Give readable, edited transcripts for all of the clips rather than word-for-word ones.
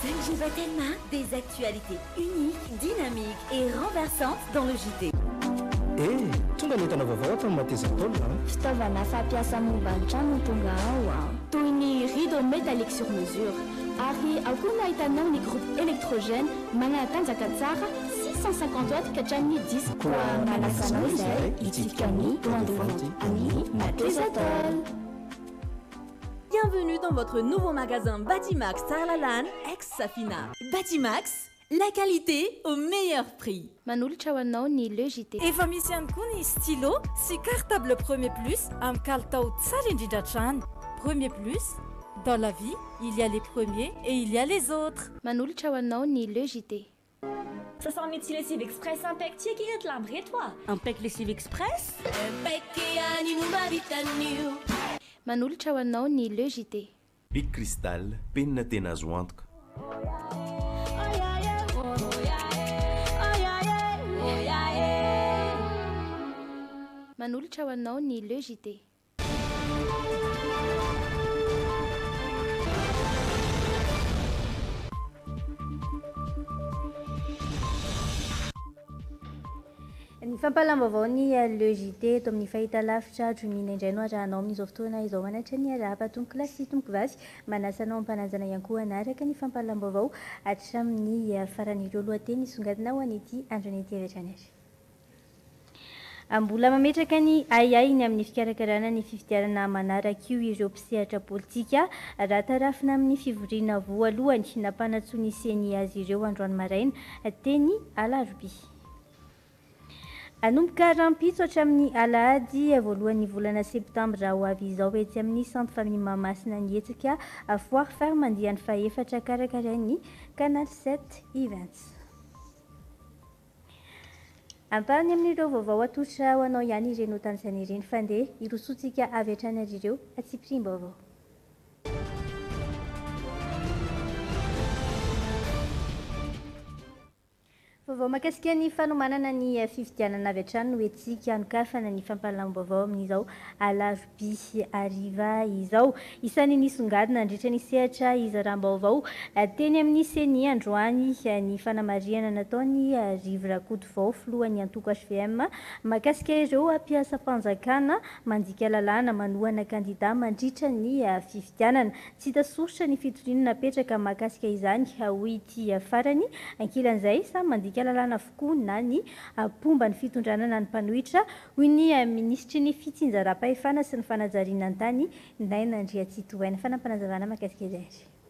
Je vois tellement des actualités uniques, dynamiques et renversantes dans le JT. Tonga n'entana vaovao atao mateza-taolona. Fitaovana fampiasa momba ny trano tonga ao toy ny rideau métallique sur mesure ary ao koa no ahitanao ny groupe électrogène manatanjaka tsara 650 watts ka hatramin'ny 10 koa manasanao izay hitsifika ny rendez-vous amin'ny mateza-taolo. Bienvenue dans votre nouveau magasin Batimax Sarlalan, ex-Safina. Batimax, la qualité au meilleur prix. Manolotra ho anao ny Le JT. Efa misy ihany koa ny stylo sy cartable Premier Plus amin'ny kalitao tsara indrindra hatrany. Premier Plus, dans la vie, il y a les premiers et il y a les autres. Manolotra ho anao ny Le JT. Ça sent le Lessive Express Impec qui est l'arbre et toi. Impec Lessive Express? Manolotra ho anao ny Le JT. Bic Cristal, penina tena azo antoka. Manolotra ho anao ny Le JT. Ny fampalam-baovao ny Le JT eto amin'ny fahitalavitra dromina indray no arahanao amin'izao fotoana izao manatra ny arahaba tomboky lasy tomboky vavy manasanao ampananjana ihany koa anaraka ny fampalam-baovao hatramin'ny faran'ireo lohateny songadina ho an'ity andron'ity avetrany azy. Mbola mametraka ny aiainy amin'ny fikarakarana ny fifidianana manaraka io ireo mpisehatra politika raha tarafina amin'ny fivoriana voalohany nampanatsoa seny azy ireo androany maraina teny alarobia. Anomboka rampitso hatramin'ny alahady voalohan'ny volana septambra ho avy izao etsy amin'ny centre famille Mahamasina ny etsika foire ferme andiany faefatra karakarain'ny canal 7 events. Amparany amin'ireo vaovao atotra ho anao ihany ireny tany izany ireny fandeha irosotsika avy hatrany ary ireo atsipirim-baovao. Vaovao mahakasika ny fanomanana ny fifidianana avy hatrany no etsika anokafana ny fampalam-baovao amin'izao alarobia ariva izao isan'ny nisongadina andritra ny sehatra izaram-baovao teny amin'ny seny androany ny fanamariana nataony Rivo Rakotovao filohan'ny antoko HVM mahakasika ireo mpiasa mpanjakana mandika lalàna manohana kandida mandritra ny fifidianana tsy hita soritra ny fitoriana napetraka mahakasika izany hoy ity farany ankilan'izay samy mandika lalàna avokoa na ny pomba ny fitondrana na ny mpanohitra hoy ny ministry ny fitsinjaram-pahefana sy ny fanajariana an-tany Naina Andriatsitohaina fanampanazavana mahakasika izay.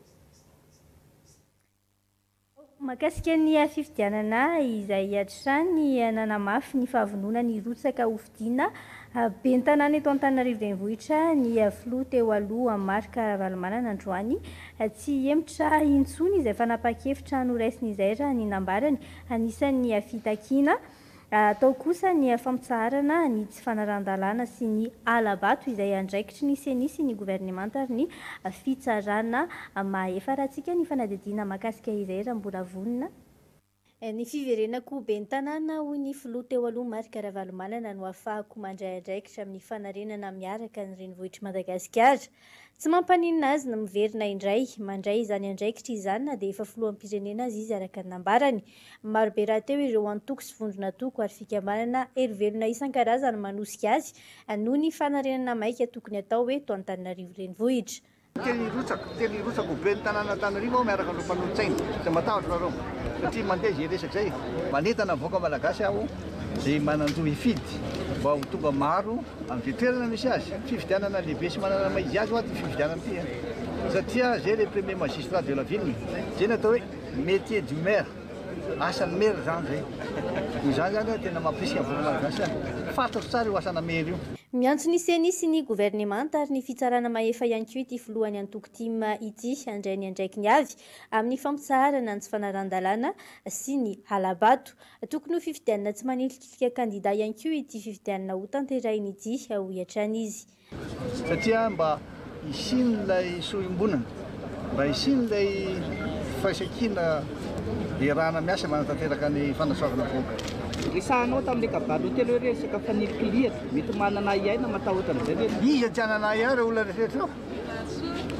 Mahakasika ny fifidianana izay hatrany nanamafy ny fahavonona ny rotsaka hofidiana ben'ny tanàna eto Antananarivo renivohitra ny filoha teo aloha Marc Ravalomanana androany tsy emotra intsony izay fanapa-kevitra noraisiny izay raha ny nambarany anisan'ny fitakiana atao kosa ny fampitsaharana ny tsy fanaran-dalàna sy ny alabato izay andraikitry ny senisy ny gouvernemanta ary ny fitsarana mahefa rahantsika ny fanadidina mahakasika izay raha mbola vonona. Ny fiverenako ben'ny tanàna hoy ny filoha teo aloha Marc Ravalomanana no ahafahako mandray andraikitra amin'ny fanarenana miaraka ny renivohitry Madagasikara. Tsy mampaninona azy na miverina indray mandray izany andraikitra izany na dia efa filoham-pirenena azy izy araka ny nambarany. Marobe rahateo ireo antoko sy vondrona toko ary fikambanana hery-velona isan-karazany manosika azy noho ny fanarenana maika tokony atao hoe eto Antananarivo renivohitra. Teny rotsako ben'ny tanàna Antananarivo miaraka amin'ny mpanolotsaina izay matahotra nareo satria mandeha izay resaka izay manentana avoaka malagasy aho izay mananjo hifidy mba ho tonga maro amin'ny toerana misy azy fifidianana lehibe sy manana maizy azy oaty fifidianana ity satria zay le premier magistrat de la ville zay natao hoe métier du maire asan'ny maire zany zay izany zany tena mampisika vola malagasy fantatro tsara io asana maire io. Miantso ny senisy ny gouvernemanta ary ny fitsarana mahefa ihany koa ity filohany antoko tima ity andray ny andraiky ny avy amin'ny fampitsaharana ny tsy fanaran-dalàna sy ny halabato. Tokony ho fifidianana tsy manilika kandida ihany koa ity fifidianana ho tanterahiny ity hoy hatrany izy. Satria mba isiny ilay sohimbonana mba isiny ilay faisankina irahana miasa manatanteraka ny fanasoavana voaka. Resahanao tamin'ilay kabalo hotely hoe resaka fanilipilihatra mety manana iaina matahotra amin'izay ve? Iza tsy anana ia reo olona rehetra ao?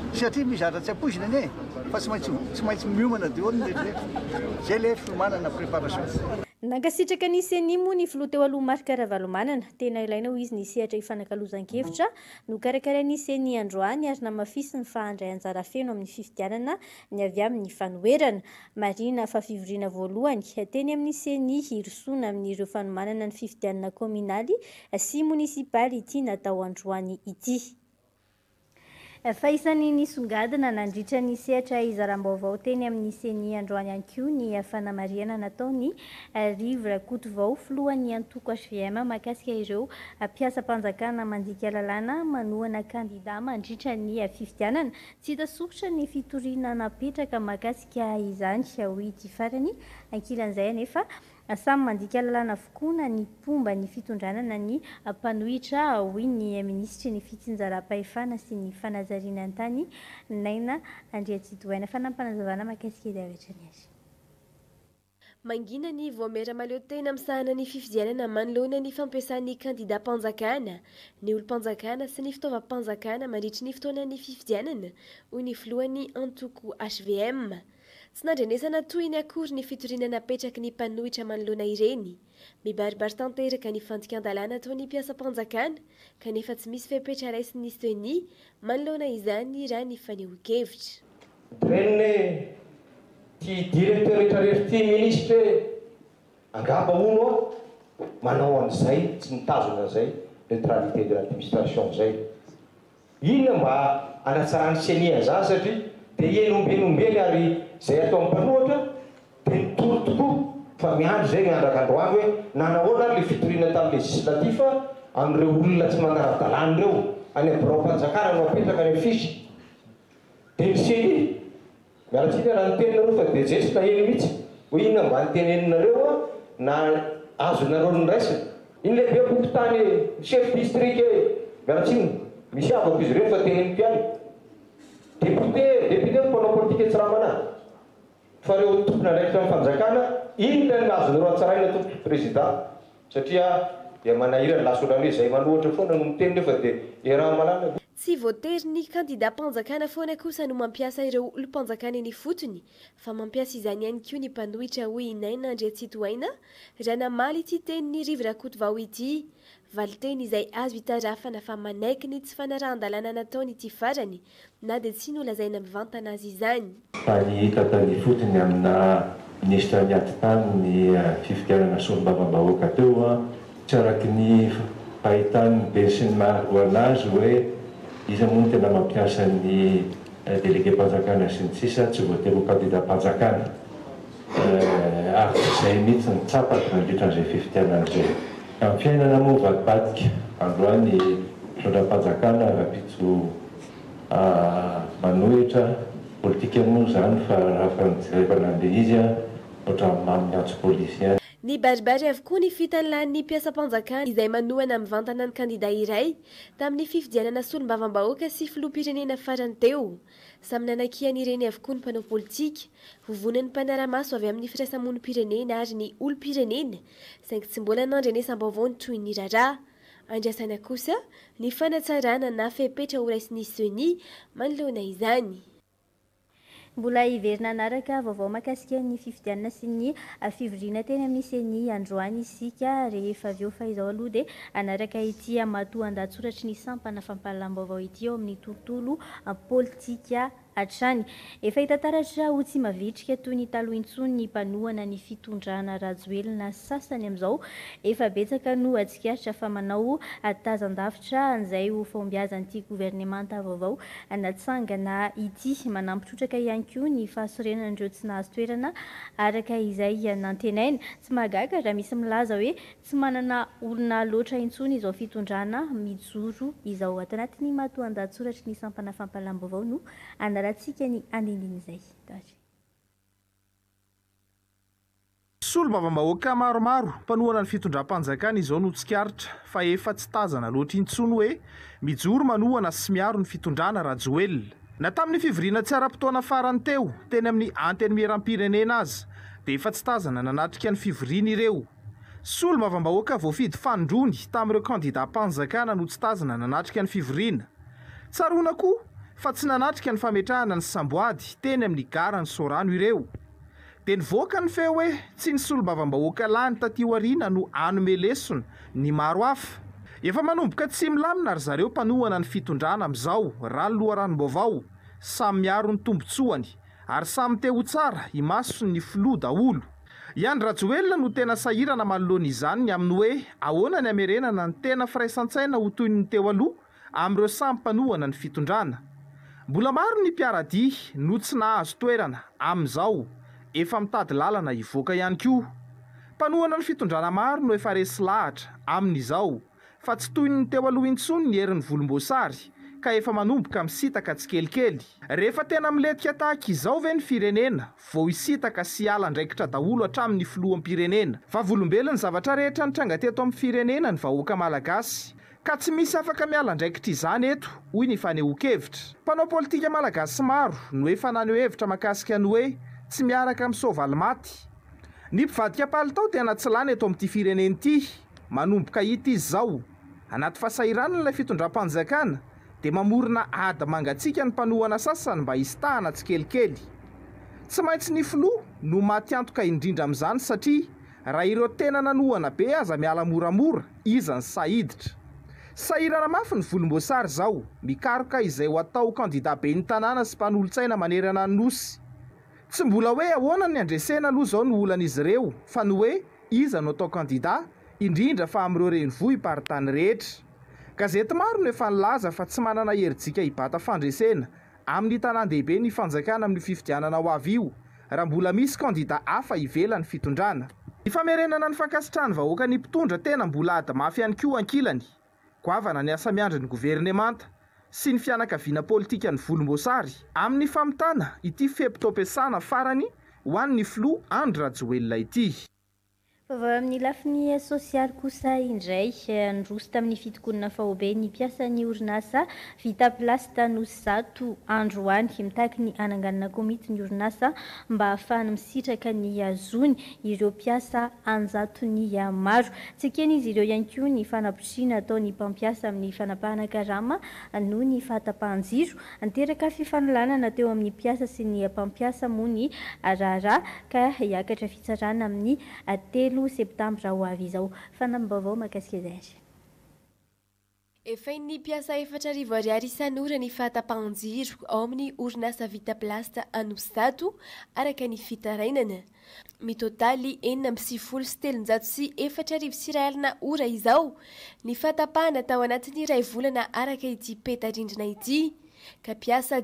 satria mizatra tsy ampoizina anie fa tsy maintsy miomana deolny zay le filomanana préparation. Nankasitraka ny seni moa ny filoha teo aloha Marc Ravalomanana tena ilaina ho izy ny sehatra hifanankalozan-kevitra no karakarainy seni androany ary namafisiny fa handray anjara feno amin'ny fifidianana ny avy amin'ny fanoherana. Marina fa fivoriana voalohany teny amin'ny seni hirosoana amin'ireo fanomanana ny fifidianana kominaly sy munisipaly ity natao androany ity. Fa isan'ny nisongadina nandritra ny sehatra izaram-baovao teny amin'ny seni androany ihany koa ny fanamariana nataony Rivra Kotovao filohan'ny antoko HVM mahakasika ireo mpiasa-panjakana mandika lalàna manohana kandida mandritra ny fifidianana. Tsy hita soritra ny fitoriana napetraka mahakasika izany ho ity farany ankilan'izay anefa samy mandika lalàna avokoa na ny pomba ny fitondranana ny mpanohitra hoy ny ministry ny fitsinjaram-pahefana sy ny fanazariana an-tany Naina Andriatsitohaina fanampanazavana mahakasika rehetra ny azy. Mangina ny voamera maleo tena misahana ny fifidianana manoloana ny fampiasan'ny kandida mpanjakana, ny olo-mpanjakana sy ny fitaovam-mpanjakana mandritra ny fotoanan'ny fifidianana hoy ny filohan'ny antoko HVM. Tsy nandrenesana toy ny akory ny fitoriana napetraky ny mpanohitra manoloana ireny. Mibaribary tanteraka ny fandikan-dalàna ataon'ny mpiasa-mpanjakana kanefa tsy misy fepetra raisin'ny seni manoloana izany raha ny fanehoan-kevitra. Renine ty directeur rehetrarehetra ty ministre angamba ono manao an'izay tsy nitazona an'izay neutralité de l'administration zay. Inona mba anatsarany seni aza satria dia enombelombely ary zay atao mpanohatra dia nitoro tokoa fa miandro zay miandraka androany hoe nanahoana le fitoriana tamin'ny législatif amin'ireo olona tsy manara-dalàna ireo any birao-mpanjakana no apetraka any fisy. Dia ny seni mialatsika raha nitenareo fa dia zay tsy naheno mihitsy hoe inona mba nitenenareo na azonareo ny raisina. Iny lehibe boky tany chef district mialatsiny misy avako izy ireo fa teneny mpiany. Député mpanao politika tsy raha manahy fa reo tompona ndraikitra amin'ny fanjakana inona ny azonareo atsaraina tompony président satria dia manahirana lasolana hoe zay manohatra foana no miteny nefa dia eraha malana. Tsy voatery ny kandida mpanjakana foana kosa no mampiasa ireo olo-mpanjakana eny fotony fa mampiasa izany ihany koa ny mpanohitra hoy Naina Andriatsitohaina raha namaly ity tenin'ny Rivra Kotovao ity. Valiteny izay azo hitarafana fa manaiky ny tsy fanarahan-dalàna nataony ity farany na dia tsy nolazaina mivantana azy izany. Fa ny tatany fotony amina ministra niaty tany ny fifidianana solombavam-bahoaka teo tsy araky ny fahitany be sy ny maro anazy hoe izy moa tena mampiasa ny délégué mpanjakana sy ny sisa tsy voatery ho kandida mpanjakana ary izay mihitsy ny tsapaka nandritran'izay fifidianana izay. Amin'ny fiainana moa vadibadika androany fitondram-panjakana rapitso manohitra politika moa zany fa raha rehefa nandeha izy ohatra mamy antso polisy. Ny baribary avokoa ny fitanlan'ny mpiasa-mpanjakana izay manohana mivantana ny kandida iray tamin'ny fifidianana solombavam-bahoaka sy filoham-pirenena farany teo. Samy nanakihany ireny avokoa ny mpanao politika, vovonan'ny mpanara-maso avy amin'ny firaisamonim-pirenena ary ny olo-pirenena, saingy tsy mbola nandrenesam-baovao ny toy ny raharaha. Andrasana kosa ny fanatsarana na fepetra ho raisin'ny seni manoloana izany. Mbola hiverina anaraka vaovao mahakasika ny fifidianana sy ny fivoriana teny amin'ny seni androany isika rehefa avy eo fa izao aloha dia anaraka ity matoa an-datsoratry ny sampana fampahalalam-baovao ity eo amin'ny tontolo politika hatrany. Efa hitantaratra ho tsy mavitrika toy ny taloha intsony ny mpanohana ny fitondrana rajoelina sasany amin'izao efa betsaka no atsikaritra fa manao tazan-davitra an'izay ho fombiazan'ity gouvernemanta vaovao natsangana ity manampitrotraka ihany koa ny fahasorenan'ireo tsy nahazo toerana araka izay nantenaina. Tsy mahagaga raha misy milaza hoe tsy manana olona loatra intsony izao fitondrana mijoro izao ato anatin'ny matoa an-datsoratry ny sampana fampahalalam-baovao no anaratsika ny andinindin'izay. Solombavam-bahoaka maromaro mpanohana ny fitondram-panjakana izao no tsikaritra fa efa tsy tazana loatra intsony hoe mijoro manohana sy miaro ny fitondrana rajoelina. Na tamin'ny fivoriana tsy ara-potoana farany teo teny amin'ny anteny miram-pirenena azy dia efa tsy tazana nanatrika ny fivoriana ireo. Solombavam-bahoaka voafidy fandrony tamin'ireo kandida mpanjakana no tsy tazana nanatrika ny fivoriana. Tsaroana koa fa tsy nanatrika ny fametrahana ny samboady teny amin'ny gara ny Sorano ireo. Dia nivoaka ny feo hoe tsy ny solombavambahoaka lany taty aoriana no anome lesona ny maro hafa. Efa manomboka tsy milamina ary zareo mpanohana ny fitondrana amin'izao raha ny loharanom-baovao samy miaro ny tombotsoany ary samy te ho tsara himaso ny filoha daholo. I Andry Rajoelina no tena sahirana manoloana izany ny aminy hoe ahoana ny hamerenana ny tena firaisan-tsaina ho toy ny teo aloha amin'ireo samy mpanohana ny fitondrana. Mbola maro ny mpiaradia no tsy nahazo toerana amin'izao efa mitady lalana hivoaka ihany koa. Mpanohana ny fitondrana maro no efa resy lahatra amin'izao fa tsy toy ny teo aloha intsony ny herin'ny volomboasary ka efa manomboka misitaka tsikelikely. Rehefa tena miletika tahaka izao ve ny firenena vao hisitaka sy ala ndraikitra daholo hatramin'ny filoham-pirenena. Fa volombelona ny zavatra rehetra nitranga teto amin'ny firenena ny vahoaka malagasy ka tsy misy afaka miala ndraikitra izany eto hoy ny fanehoan-kevitra. Mpanao politika malagasy maro no efa naneho hevitra mahakasika ny hoe tsy miaraka amin'ny soavaly maty. Ny mpivadika palitao tena tsy lany eto amin'ity firenena ity. Manomboka hita izy zao anaty fahasahiranana ilay fitondram-panjakana dia mamorona ady mangatsiaka ny mpanohana sasany mba hisitahana tsikelikely. Tsy maintsy ny filoha no matiantoka indrindra amin'izany satria raha ireo tena nanohana be aza miala moramora iza ny sahiditra. Sahirana mafy ny volomboasary zao mikaroka izay ho atao kandida be ny tanàna sy mpanolo-tsaina manerana ny nosy. Tsy mbola hoe ahoana ny andresena aloha zao no olan'izy ireo fa ny hoe iza no atao kandida indrindra fa amin'ireo renivohim-paritany rehetra. Gazety maro no efa nilaza fa tsy manana herijika hibata fandresena amin'ny tanàn-dehibe ny fanjakana amin'ny fifidianana ho avy io raha mbola misy kandida hafa ivelan'ny fitondrana. Ny famerenana ny fankasitrahany vahoaka ny mpitondra tena mbola ady mafy ihany koa ankilany. Goavana ny asa miandry ny governemanta sy ny fianakaviana politika ny volomboasary amin'ny famitana ity fepito-piasana farany ho an'ny filoha Andry Rajoelina ity. Vaovao amin'ny lafiny sosialy kosa indray nroso tamin'ny fitokonana fahobe ny mpiasan'ny orinasa vita plasita nosy zato andro any mitaky ny ananganana komity ny orinasa mba ahafahany misitraka ny azony ireo mpiasa anjatony maro. Tsy keny izy ireo ihany koa ny fanapotsiana ataon'ny mpampiasa amin'ny fanapahana karama noho ny fahatapahan-jiro anteraka fifaноlanana teo amin'ny mpiasa sy ny mpampiasa moa ny raharaha ka hiakatra fitsarana amin'ny telo septambra ho avy izao. Fanambavao mahakasika izay. Efa ny mpiasa 4,000 ariary isan'ora ny fahatapahan-jiro ao amin'ny orinasa vita plasita Anosizato araka ny fitarainana. Mitotaly 7,704 ora izao ny fahatapahana tao anatin'ny iray volana araka ity peta-rindrina ity ka mpiasa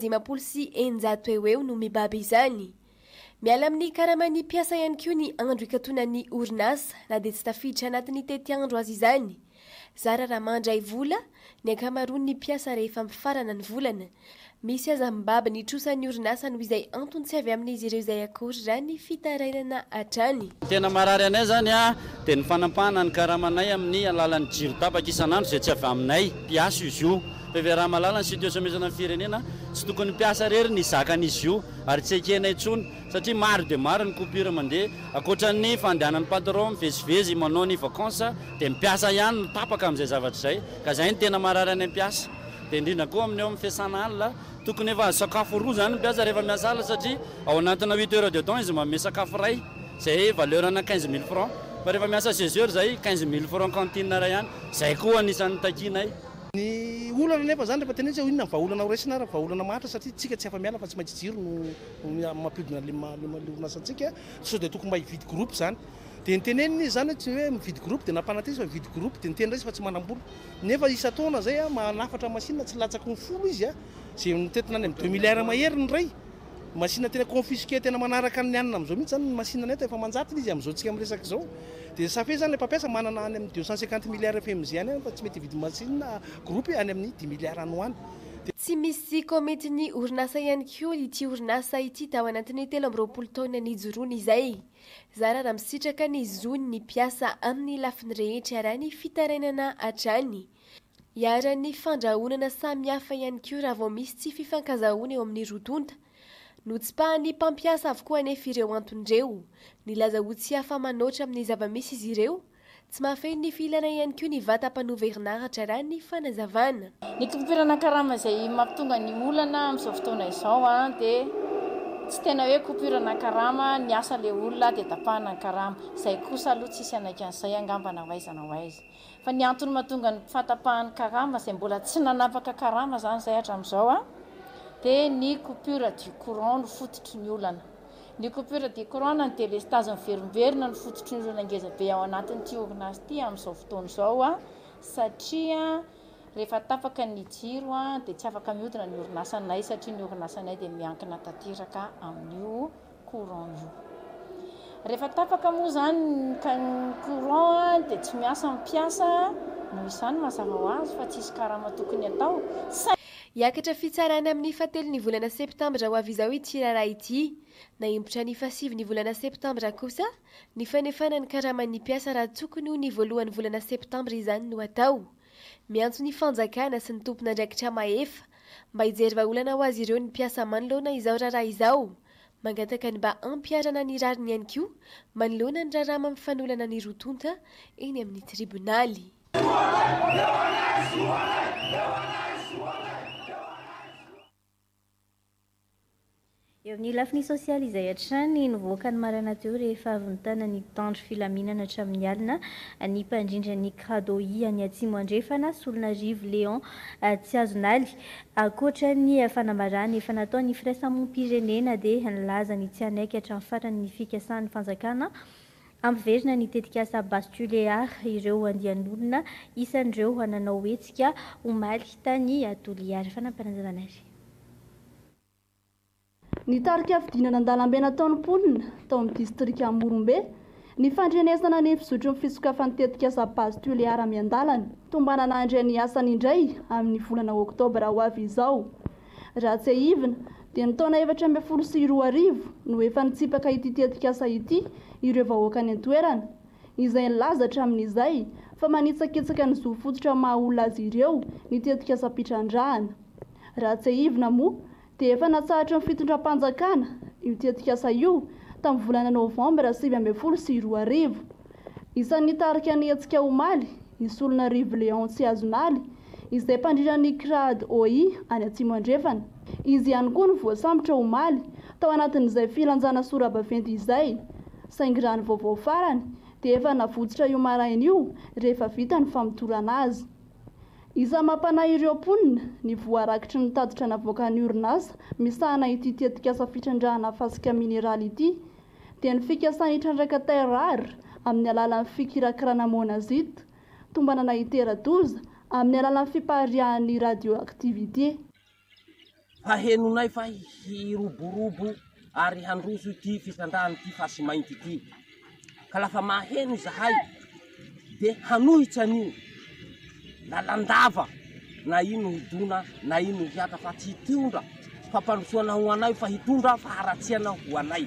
500 eo no mibaby izany. Miala amin'ny karaman'ny mpiasa ihany koa ny andro ikatonan'ny orinasa na dia tsy tafiditra anatin'ny tety andro azy izany. Zara raha mandray vola ny ankamaroan'ny mpiasa rehefa mifarana ny volana. Misy aza mibaba ny trosan'ny orinasa noho izay antony tsy avy amin'izy ireo izay akory raha ny fitarainana hatrany. Tena marary anay zany dia ny fanampahana ny karamanay amin'ny alalan'ny jiro tapaka isan'andro izay tsy avy aminay mpiasa izy io. Raha malala ny situation misy amin'ny firenena tsy tokony mpiasa rery ny zakan'izy io ary tsy ekenay intsony satria maro dia maro ny coupure mandeha akoatran'ny fandehanan'ny patron mivezivezy manao ny vacances dia mpiasa ihany no tapaka amin'izay zavatra izay ka izay ny tena marary any mpiasa. Dia indrindra koa amin'ny eo amin'ny fiasana alina tokony efa sakafo roa zany mpiasa rehefa miasa alina satria ao anatina 8 heures de temps izy manome sakafo ray izay valeurana 15 000 francs fa rehefa miasa 16 heures zay 15 000 francs cantine ray ihany izay koa anisan'ny takinay. Ny olana nefa zany rehefa tenentsy hoe inona vaolana horesina raha vaolana matra satria tsika tsy afa miala fa tsy maintsy jiro no mampidina le orinasantsika sao dia tokony mba hividy groupe zany dia niteneniny zany tsy hoe mividy groupe dia nampanaty izy fa mividy groupe dia niteny izy fa tsy manam-bola nefa isa-taona zay manafatra machine tsy latsaka ny folo izy zay nitetina any amin'ny 2 milliards mahery ny ray machine tena confisqué tena manaraka ny anina amin'izao mihitsy zany machine neto efa manjatiny izy amin'izao tsika miresaka izao dia safe zany le mpampiasa manana any amin'ny 250 milliards FM zany fa tsy mety hividy machine groupe any amin'ny 10 milliards anoany. Tsy misy komitiny orinasa ihany koa ity orinasa ity tao anatin'ny 13 taona nijoroany izay. Zara raha misitraka ny zony ny mpiasa amin'ny lafiny rehetra raha ny fitarainana hatrany. Hiaran'ny fandrahonana samihafa ihany koa raha vao misy tsy fifankazahoana eo amin'ny rotonta. Notsipahan'ny mpampiasa avokoa anefa ireo antondreo. Nilaza ho tsy afa manoatra amin'ny zava-misy izy ireo tsy mahafeno ny filana ihany koa ny vatam-panova herinaratra raha ny fanazavana. Ny coupure-na karama izay mampitonga ny olana amin'izao fotoana izao dia tsy tena hoe coupure-na karama ny asa le olona dia tapahana ny karama. Izay kosa aloha tsisy anakan'izay angambana vaizana ho aiza. Fa ny antony mahatonga ny fahatapahan'ny karama izay mbola tsy nanapaka karama zany izay hatramin'izao dia ny coupure du courant no fototry ny olana. Ny coupure du courant ny délestage miverimberina no fototry ny olana ngeza be ao anatin'ity orinasa ity amin'izao fotoana izao satria rehefa tapaka ny jiro dia tsy afaka mihodina ny orinasanay satria ny orinasanay dia miankina tanteraka amin'io courant io. Rehefa tapaka moa zany ny courant dia tsy miasa mampiasa noho izany mazava ho azy fa tsisy karama tokony atao. Hiakatra fitsarana amin'ny fahatelon'ny volana septambra ho avy izao ity raharaha ity. Naimbotra ny fahasivy volana septambra kosa ny fanefana ny karaman'ny mpiasa raha tokony ho ny voalohan'ny volana septambra izany no atao. Miantso ny fanjakana sy ny tompon'andraikitra mahefa mba hijery vahaolana ho azy ireo ny mpiasa manoloana izao raharaha izao. Mangataka ny mba ampiarana ny rariny ihany koa manoloana ny raharaha mampifanolana ny rotonta eny amin'ny tribonaly. Eo amin'ny lafiny sosialy izay hatrany nivoaka ny marana teo rehefa avy nitana ny tandro filaminana hatramin'ny alina ny mpandrindra ny Kradoi any Atsimo Andrefana Solonarivo Léon Tsiazonaly. Ankoatra ny fanambarana efa nataony firaisamoam-pirenena dia nilaza ny tsy anaiky hatramin'ny farany ny fikasan'ny fanjakana ampiverina ny tetikasa Bastuléar ireo andian'olona isan'ireo hananao hetsika omaly tany Toliary. Fanampanazavana azy. Ny tarika fidinana an-dalambe nataon'ny mponina tao amin'ny distrika Morombe ny fandrenesana ny fizotry ny fisokafan'ny tetikasa Bastuléar amian-dalana tombanana andray ny asany indray amin'ny volana oktobra ho avy izao. Raha tsy ahivina dia ny taona 2024 no efa nitsipaka ity tetikasa ity ireo vahoaka ny an-toerana izay nilaza hatramin'izay fa manitsakitsaka ny zo fototra maha olona azy ireo ny tetikasa pitrandrahana. Raha tsy ahivina moa dia efa natsahatra ny fitondram-panjakana io tetikasa io tamin'ny volana novambra 2024. Isan'ny tarika ny hetsika omaly ny Solonarivo Léon Tsiazonaly izay mpandrindran'ny Kradoi any Atsimo Andrefana. Izy ihany koa no voasambotra omaly tao anatin'izay filanjana sora-baventy izay. Saingy raha ny vaovao farany dia efa navotsitra io maraina io rehefa vita ny famotorana azy. Iza mampanahy ireo mponina ny voarakitry ny tatitra navoaka ny orinasa misahana ity tetikasa fitrandrahana fasika mineraly ity dia ny fikasany trandraka terrare amin'ny alalan'ny fikirakirana monazite tombanana itera-doza amin'ny alalan'ny fipaharihan'ny radioactivité. Fahenonay fa hiroborobo ary handroso ity fitrandrahana ity fasy mainty ity. Ka lafa maheno zahay dia hanohitsy an'io lalandava na ino hidona na ino hiaka fa tsy hitondra fampandrosoana ho anay fa hitondra faharatsiana ho anay.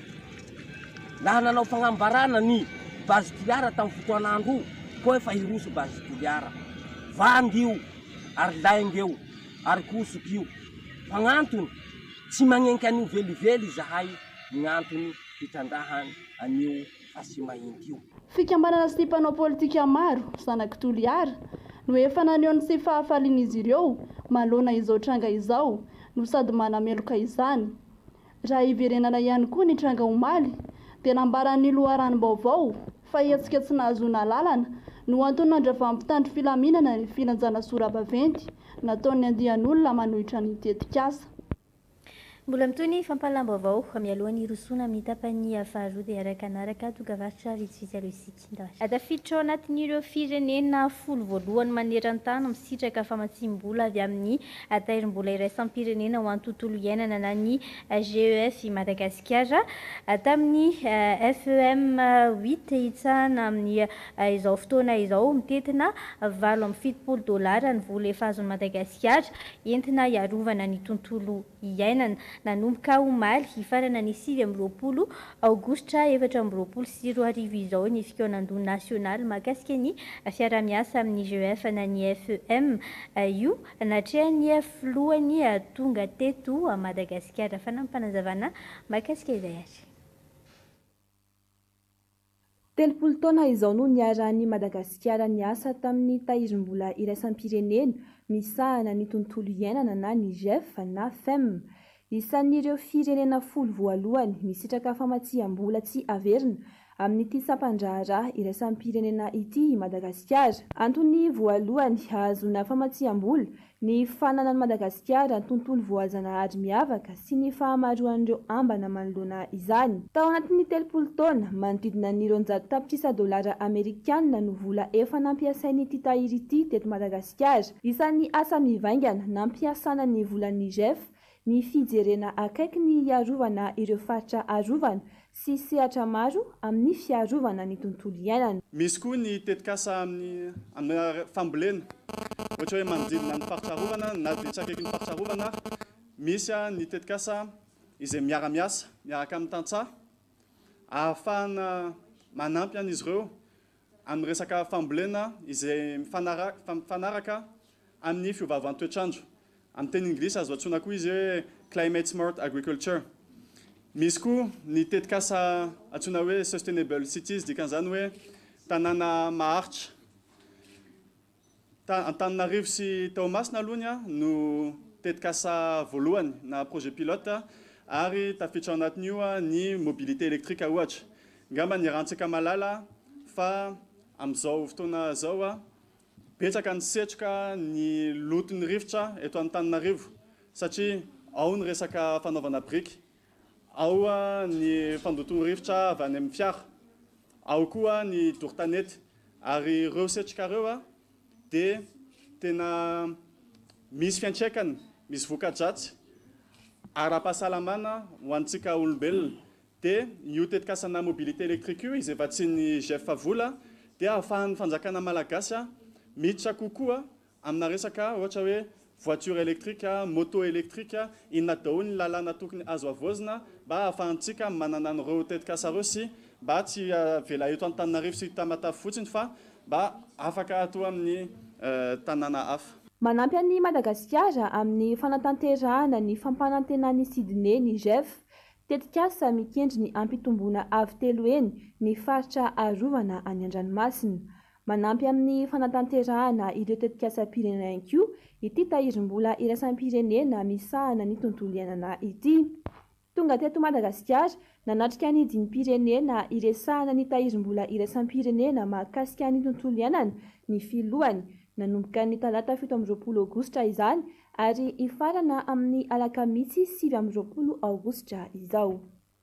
Laha nanao fagnambarana ny Bastuléar tamin'ny fotoan'andro koa efa hiroso Bastuléar. Vandy io ary laingy eo ary kosoky io. Fagnantony tsy magnenka an'io velively zahay ny antony hitrandrahany an'io fasy mainty io. Fikambanana sy mpanao politika maro zanaky Toliary no efa naneho ny tsy fahafalian'izy ireo manoloana izao tranga izao no sady manameloka izany. Raha iverenana ihany koa ny tranga omaly dia nambaran'ny loharanom-baovao fa hetsika tsy nahazoana lalana no antony nandravampitandro filaminana ny filanjana sora-baventy nataon'ny andian'olona manohitra ny tetikasa. Mbola mitony fampalam-baovao mialohan'ny rosoana amin'ny tapany faharoa dia araka dogavaritra vitsivitsy aloha isika. Tafiditra ao anatin'ireo firenena 10 voalohany maneran-tany misitraka famatsim-bola avy amin'ny tairim-bola iraisam-pirenena ho an'ny tontolo iainana na ny GEF Madagasikara tamin'ny FEM 8 hitsahana amin'ny izao fotoana izao mitetina $7.70 ny vola efa azon'ny Madagasikara entina iarovana ny tontolo iainana. Nanomboka omaly hifarana ny 7 aogositra 2024 izao ny fikonan-doha nasionaly mahakasika ny fiara-miasa amin'ny GEF na ny FEM io natrehan'ny filohany tonga teto Madagasikara. Fanampanazavana mahakasika izay azy. Telopolo taona izao no niaran'ny Madagasikara niasa tamin'ny tahirim-bola iraisam-pirenena misahana ny tontolo iainana na ny GEF na FEM. Isan'ireo firenena 10 voalohany misitraka famatsiam-bola tsy averina amin'ity sampandraharaha iraisam-pirenena ity Madagasikara. Antony voalohany ahazona famatsiam-bola ny fananan'i Madagasikara tontolo voajanahary miavaka sy ny fahamaroan'ireo ambana manoloana izany. Tao anatin'ny 30 taona manodidina ny $100 Amerikanina no vola efa nampiasain'ity tahiry ity teto Madagasikara. Isan'ny asa mivaingana nampiasana ny volan'ny GEF ny fijerena akaiky ny iarovana ireo faritra arovana sy sehatra maro amin'ny fiarovana ny tontolo iainana. Misy koa ny tetikasa amin'ny fambolena, ohatra hoe manodidina ny faritra arovana na dia tsy akaiky ny faritra arovana, misy ny tetikasa izay miara-miasa miaraka amin'ny tantsaha ahafahana manampy an'izy ireo amin'ny resaka fambolena izay mifanaraka amin'ny fiovaovan'ny toetrandro. Amin'ny teny anglisy azo antsoina koa izy hoe climate smart agriculture. Misy koa ny tetikasa antsoina hoe sustainable cities, dikan'izany hoe tanàna maharitra. Antananarivo sy Toamasina aloha no tetikasa voalohany na projet pilote ary tafiditra ao anatin'io ny mobilité électrique ohatra. Ngamba ny rahantsika malala fa amin'izao fotoana zao betsaka ny setroka ny loton'ny rivotra eto Antananarivo satria ao ny resaka fanaovana briky, ao ny fandotony rivotra avy any amin'ny fiara, ao koa ny dortanety ary ireo setroka ireo dia tena misy fiantraikany, misy voka-dratsy ara-pahasalamana ho antsika olombelona. Dia io tetikasana mobilité électrique io izay efa tsy ny GEF vola dia ahafahan'ny fanjakana malagasy miditra kokoa amina resaka ohatra hoe voiture électrique, moto électrique, inona daholo ny lalàna tokony azo avoazina mba ahafahantsika manana an'ireo tetikasa ireo sy mba tsy avela eto Antananarivo sy Tamatave fotsiny fa mba afaka atao amin'ny tanàna hafa. Manampy an'i Madagasikara amin'ny fanatanterahana ny fampanantenan'ny Sydney ny GEF. Tetikasa mikendry ny ampitombona avy telo eny ny faritra arovana any an-dranomasina. Manampy amin'ny fanatanterahana ireo tetikasa pirenena koa ity tahirim-bola iraisam-pirenena misahana ny tontolo iainana ity. Tonga teto Madagasikara nanatrika ny dinim-pirenena iresahana ny tahirim-bola iraisam-pirenena mahakasika ny tontolo iainana ny filohany nanomboka ny talata 17 Aogositra izany ary ifarana amin'ny alakamisy 20 Aogositra izao.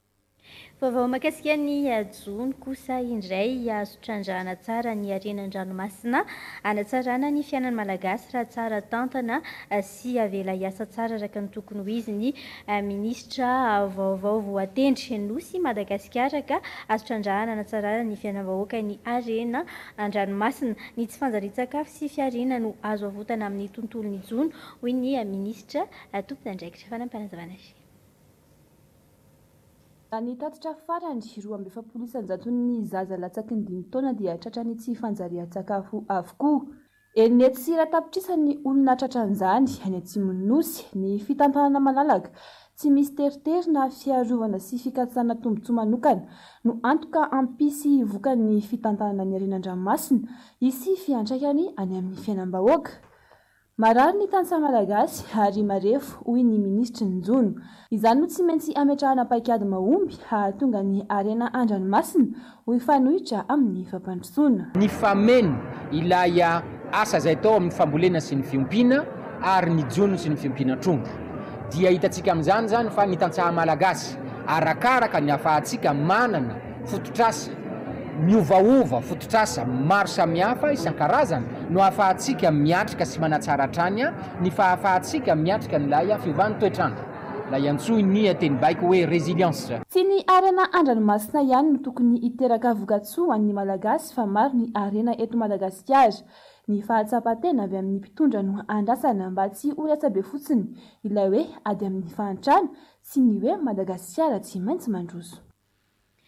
Vaovao mahakasika ny jona kosa indray azo trandrahana tsara ny harenan-dranomasina hanatsarana ny fiainan'ny malagasy raha tsara tantana sy avela hiasa tsara araka ny tokony ho izy ny minisitra vaovao voatendry nosy Madagasikara ka azo trandrahana hanatsarana ny fiainan-vahoaka ny harena an-dranomasina. Ny tsy fanjarian-tsakafo sy fiarina no azo avotana amin'ny tontolon'ny jona hoy ny minisitra tompon'andraikitra fanampanazavana azy. Ny tatitra farany 12 isanjaton'ny zaza latsaky ny 5 taona dia tratrany tsy fanjarian-tsakafo avokoa. Eny Metsira tapitrisan'ny olona tratran'izany any Atsimon'ny Nosy ny fitantanana malalaka tsy misy teriterina fiarovana sy fikatsana tombotsoa manokana no antoka ampisy vokan'ny fitantanana ny harenan-dranomasina isy fiantraikany any amin'ny fiainam-bahoaka. Marary ny tansa malagasy ary marefo hoy ny ministry ny Jono. Izany no tsy maintsy ametrahana paikady mahomby hahatonga ny harena an-dranomasina ho ifanohitra amin'ny fampandrosoana. Ny fameno ilay asa izay tao amin'ny fambolena sy ny fiompiana ary ny Jono sy ny fiompiana trondro. Dia hitantsika amin'izany zany fa ny tantsaha malagasy arakaraka ny ahafahantsika manana fototrasa miovaova fototrasa maro samihafa isan-karazany no ahafahantsika miatrika sy manatsara hatrany ny fahafahantsika miatrika nylay fiovan'ny toetrandro. Lay antsoy ny teny baiko hoe résilience. Tsy ny harena an-dranomasina ihany no tokony hiteraka voka-tsoa an'ny malagasy fa maro ny harena eto Madagasikara. Ny fahatsapatena avy amin'ny mpitondra no andrasana mba tsy ho latsa be fotsiny ilay hoe ady amin'ny fahantrana sy ny hoe Madagasikara tsy maintsy mandroso.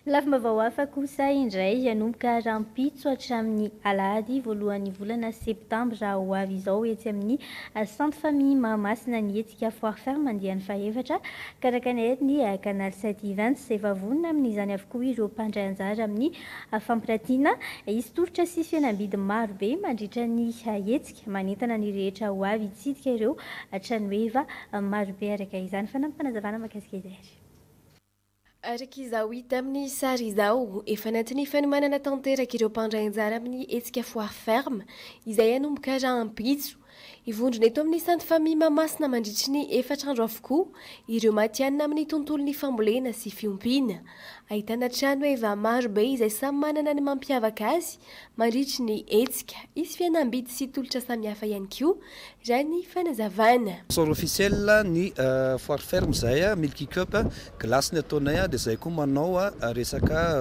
Lafim-baovao hafa kosa indray hanomboka rahampitso hatramin'ny alahady voalohan'ny volana septambra raha ho avy izao etsy amin'ny centre famille Mahamasina ny hetsika foire ferme andiany faefatra karakanay ny canal 720 izay vavonina amin'izany avokoa ireo mpandray anjara amin'ny fampiratiana isy tolotra sy fihenam-bidy maro be mandritra ny hetsika manentana ny rehetra ho avy itsidika ireo tranoeva maro be araka izany fanampanazavana makasika izay. Araka izao hita amin'ny sary izao efa anatin'ny fanomanana tanteraka ireo mpandray anjara amin'ny hetsika foire ferme izay hanomboka rahampitso ivondrona eto amin'ny centre famille Mahamasina mandritry ny 4 andro avokoa ireo matianina amin'ny tontolon'ny fambolena sy fiompiana ahitana tranoeva maro be izay samy manana ny mampiavaka azy mandritry ny hetsika isy fihenam-bidy sy tolotra samihafa ihany koa raha ny fanazavana. Sponsor officiel ny foire ferme zay Milky Cup glace ny ataonay dia zay koa manao resaka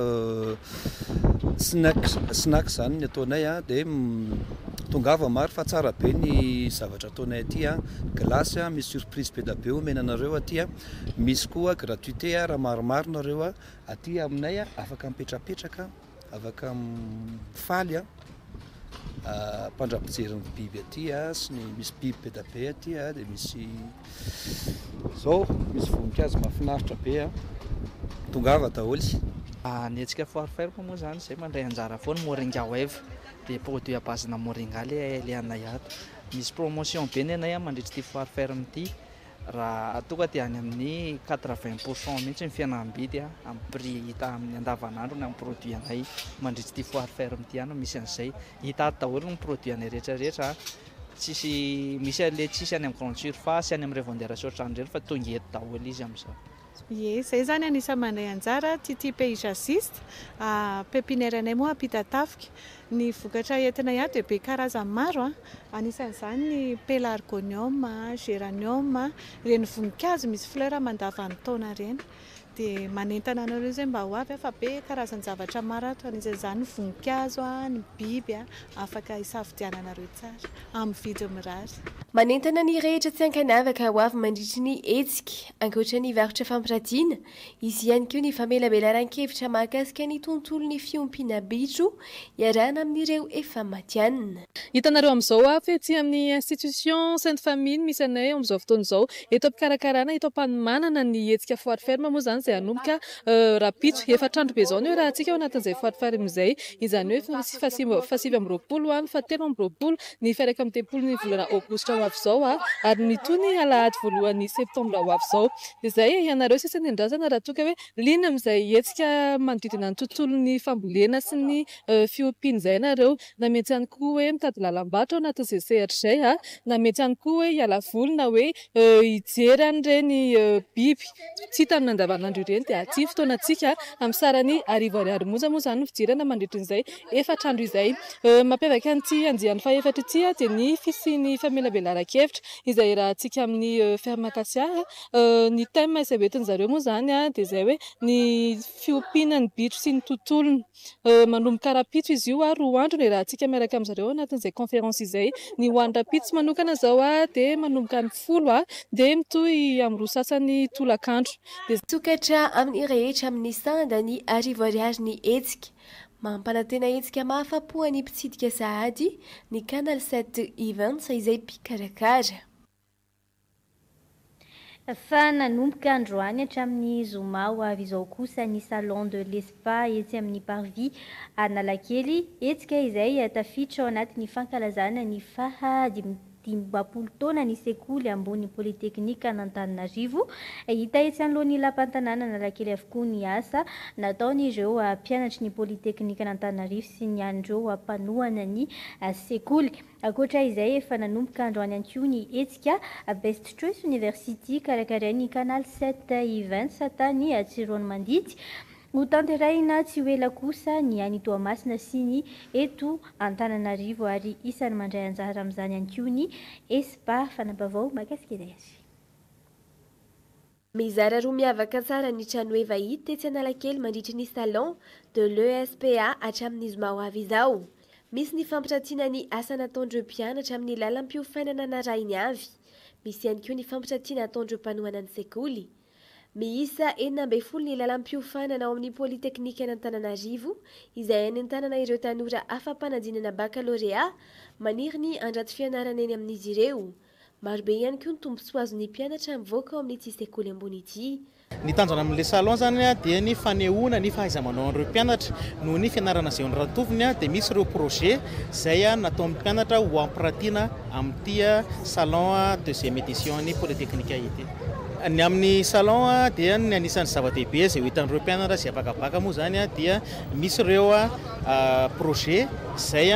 snack zany ny ataonay dia tongava maro fa tsara be ny zavatra ataonay aty glace misy surprise be da be omenanareo aty misy koa gratuité raha maromaro nareo aty aminay afaka mipetrapetraka afaka mifaly mpandrapijery ny biby aty sy ny misy biby be da be aty dia misy zao misy voninkazo mahafinaritra be tongava daholy. Ny hetsika foire ferme moa zany zay mandray anjara foana moringa wave dia produit à base na moringa le anay ato misy promotion be ny anay mandritra ty foire ferme ty raha tonga dia any amin'ny 80% mihitsy ny fihenam-bidy amin'ny prix hita amin'ny andavanandro ny amin'ny produit anay mandritra ty foire ferme ty any misy an'izay hita daholo ny produit anay rehetrarehetra tsisy misy ale tsisy any amin'ny grande surface any amin'ny revendeur sotrany reny fa tonga eto daholo izy amin'izao. Ye, zay zany anisany mandray anjara ty paysagiste pépinière anay moa ampita tafika ny vokatra entinay ato dia be karazany maro anisan'izany ny pélargonium, géranium, reny voninkazo misy fleur mandavan'ny taona reny dia manentana anareo zay mba ho avy fa be karazany zavatra maro ato anisan'izany ny voninkazo ny biby afaka hisafidiananareo tsara amin'ny vidiny mirary. Manentana ny rehetra tsy ankanavaka ho avy mandritry ny hetsika ankoatra ny varotra fampiratiana izy ihany koa ny famelabelaran-kevitra mahakasika ny tontolon'ny fiompiana bitro iarahana amin'ireo efa matianina. Hitanareo amin'izao fa ety amin'ny institution Sainte Famille misy anay amin'izao fotoana izao eto am-pikarakarana eto am-panomanana ny hetsika foire ferme moa zany izay hanomboka rapitso 4 andro be izao ny hoe raha antsika ao anatin'izay foire ferme izay izany hoe fasivy amby roapolo fa 7 amby roapolo ny fairaka amin'ny telopolo ny volana aogositra ho avy izao ary ny tony alahady voalohan'ny septambra ho avy izao dia izay ianareo sasany andrazana raha toka hoe lina amin'izay hetsika manodidina ny tontolon'ny fambolena sy ny fiompiana izay ianareo na mety ihany koa hoe mitady lalam-bato ao anatin'izay sehatra izay na mety ihany koa hoe hiala voly na hoe hijery an'ireny biby tsy hitan'ny andavanandro ireny dia aty fotoanantsika amin'ny sarany arivo ariary monja moa zany ny fijerana mandritra izay 4 andro izay mampiavaka an'ity andiany faefatra ity dia ny fisian'ny famelabelaran-kevitra izay raha antsika amin'ny fermakasia ny thème izay hoentin zareo moa zany dia izay hoe ny fiompiana ny bitro sy ny tontolony manomboka rapitso izy io 2 andro ny raha antsika miaraka amin'izareo anatin'izay conférence izay ny hoan'ny rapitso manokana zao dia manomboka ny 10 dia mitohy amin'ny 2 sasany tolakandro. Sokatra amin'ny rehetra amin'ny sanda ny arivo ariary ny hetsika mampanantena hetsika mahafapo any mpitsidika sahady ny canal 720 izay mpikarakara. Fa nanomboka androany hatramin'ny zoma ho avy izao kosa ny salon de l'Espa etsy amin'ny Parvis Analakely hetsika izay tafiditra ao anatin'ny fankalazana ny dimbapolo taona ny sekoly ambony polyteknika n'Antananarivo hita etsy anoloan'ny lapantanàna Analakely avokoa ny asa nataon'ireo mpianatry ny polyteknika n'Antananarivo sy ny andreo mpanohana ny sekoly. Ankoatra izay efa nanomboka androany ankoa ny hetsika Best Choice University karakarain'ny canal 720 satany Tsiroany Mandity ho tanterahina tsy ho ela kosa ny any Toamasina sy ny eto Antananarivo ary isany mandray anjara amin'izany ankoa ny Espa fanam-bavao makasika azy. Mizara roa miavaka tsara ny tranoeva hita etsy Analakely mandritry ny salon de l'ESPA hatramin'ny zoma ho avy izao. Misy ny fampiratiana ny asa nataon'ireo mpianatra amin'ny lalam-piofanana narahiny avy. Misy ihany koa ny fampiratiana ataon'ireo mpanohana ny sekoly. miisa 40 ny lalam-piofanana ao amin'ny polyteknika any Antananarivo izay any an-tanana ireo tanora afa-panadinana baccalauréat maniry ny andrato fianarana eny amin'izy ireo. Marobe ihany koa ny tombontsoa azon'ny mpianatra mivoaka ao amin'ity sekoly ambony ity. Ny tanjona amin'ilay salon zany dia ny fanehoana ny fahaiza-manao an'ireo mpianatra noho ny fianarana izay ratoviny dia misy ireo projet izay natao amin'ny mpianatra ho ampiratiana amin'ity salon deuxième édition ny polyteknika ity. Ny amin'ny salon dia ny anisan'ny zava-dehibe izay hitan'ireo mpianatra izay vakavaka moa zany dia misy ireo projet izay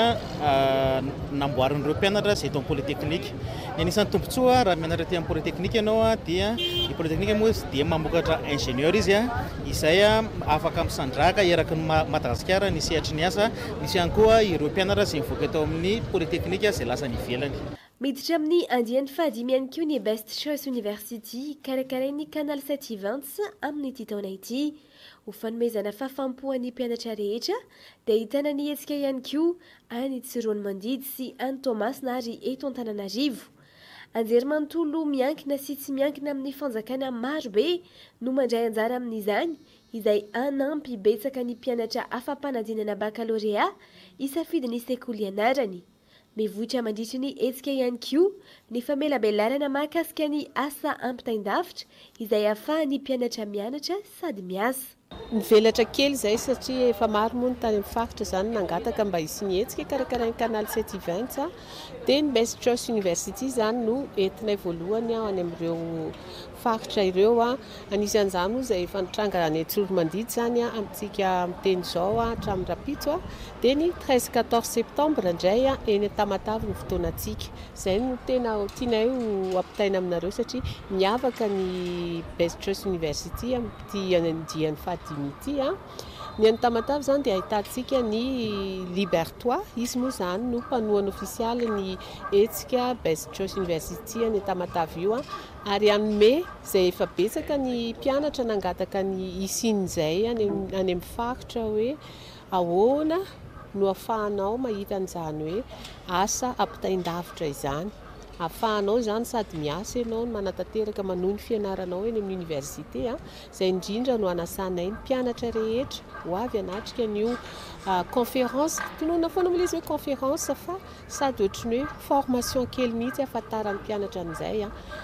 namboarin'ireo mpianatra izay eto amin'ny polyteknika. Ny anisan'ny tombontsoa raha mianatra aty amin'ny polyteknika ianao dia ny polyteknika moa dia mamokatra ingénieur izy izay afaka misandraka eraky ny Madagasikara ny sehatry ny asa. Misy ihany koa ireo mpianatra izay mivoaka eto amin'ny polyteknika izay lasa ny ivelany. Miditra amin'ny andiany fahadimy ihany koa ny Best Choice University karakarain'ny Canal 7 Events amin'ity taona ity. Ho fanomezana fahafaham-poan'ny mpianatra rehetra dia ahitana ny hetsika ihany koa any Tsiron'ny Mandidy sy any Toamasina ary eto Antananarivo. Anjery manontolo miankina sy tsy miankina amin'ny fanjakana marobe no mandray anjara amin'izany izay anampy betsaka ny mpianatra afa-panadinana baccalauréat isafidy ny sekoly ianarany. Mivoatra mandritry ny hetsika ihany koa ny famelabelarana mahakasika ny asa ampitaindavitra izay ahafahan'ny mpianatra mianatra sady miasa. Nivelatra kely izay satria efa maro moa ny tany amin'ny faritra izany nangataka mba hisiany hetsika karakarain'ny Canal 7 Events dia ny Best Choice University izany no entina voalohany any amin'ireo faritra ireo anisan'izany moa izay efa nitranga any Tsiron'ny Mandidy zany amintsika miteny izao hatramin'ny rapito dia ny 13-14 septembre indray eny Tamatavy ny fotoanantsika. Izay no tena tianay ho ampitaina aminareo satria miavaka ny Best Choice University amin'ity andiany fahadimy ity. Ny any Tamatavy zany dia ahitantsika ny Libertois, izy moa zany no mpanohana ofisialy ny hetsika Best Choice University any Tamatavy io ary any Mai izay efa betsaka ny mpianatra nangataka ny isin'izay any amin'ny faritra hoe ahoana no ahafahanao mahita an'izany hoe asa ampitaindavitra izany. Ahafahanao zany sady miasa ianao no manatanteraka manohy ny fianaranao eny amin'ny université izay indrindra no anasanay ny mpianatra rehetra ho avy anatrika an'io conférence tonoana foana moa izy hoe conférence fa sady ohatrany hoe formation kely mihitsy ahafantaran'ny mpianatra an'izay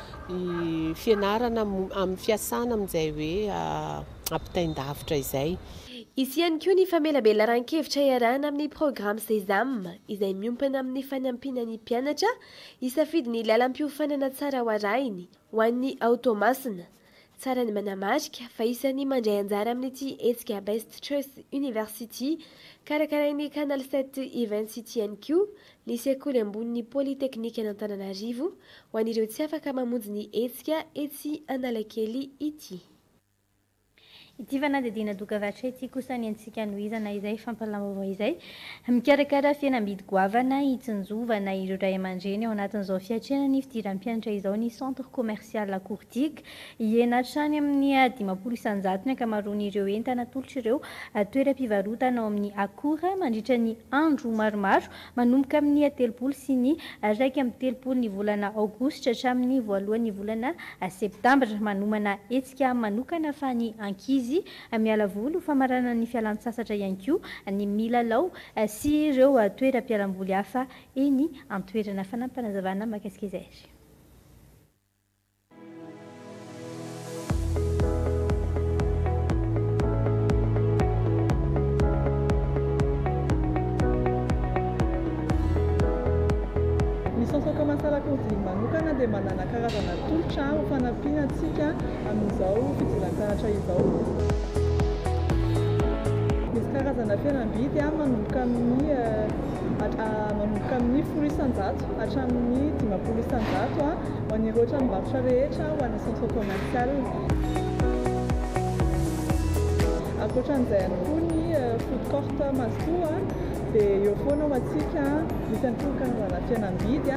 fianarana amin'ny fiasana amin'izay hoe ampitaindavitra izay. Izy ihany koa ny famelabelan-kevitra iarahana amin'ny programme Sésame izay miompana amin'ny fanampiana ny mpianatra isafidy ny lalam-piofanana tsara ho arahiny ho an'ny ao Toamasina. Tsara ny manamarika fa isan'ny mandray anjara amin'ity hetsika Best Choice University karakarain'ny Canal 7 Events ity ihany koa ny sekoly ambonin'ny polyteknika any Antananarivo ho an'ireo tsy afaka mamonjy ny hetsika etsy Analakely ity. Ity fanadidina dokavatra ity kosa ny antsika nohizana izay fampalamava izay mikarakara fianambidy goavana hitsinjovana ireo ray aman-dreny ao anatin'izao fiatrenany fidiram-pianatra izao ny centre commercial Courtique iena hatrany amin'ny 500 isanjato ny ankamaroan'ireo entana tolotra ireo toeram-pivarotana ao amin'ny akora mandritra ny andro maromaro manomboka amin'ny 30 sy ny 1 ny volana aogositra hatramin'ny 1 ny volana septambra manomana hetsika manokana fa ny ankizy miala voly famarana ny fialan-tsasatra ihany koa ny milalao sy ireo toeram-pialamboly hafa eny an-toerana fanampanazavana mahakasika izay. Ny centre commercial Courtique manokana dia manana karazana tolotra ho fanampiana antsika amin'izao fidiram-pianatra izao. Misy karazana fianambidy manomboka amin'ny 10 isanjato hatramin'ny 50 isanjato ho an'ireo tranombarotra rehetra ho an'ny centre commercial. Ankoatran'izay ihany koa ny food court Mazotoa dia eo foana ho antsika misy ihany koa karazana fianambidy.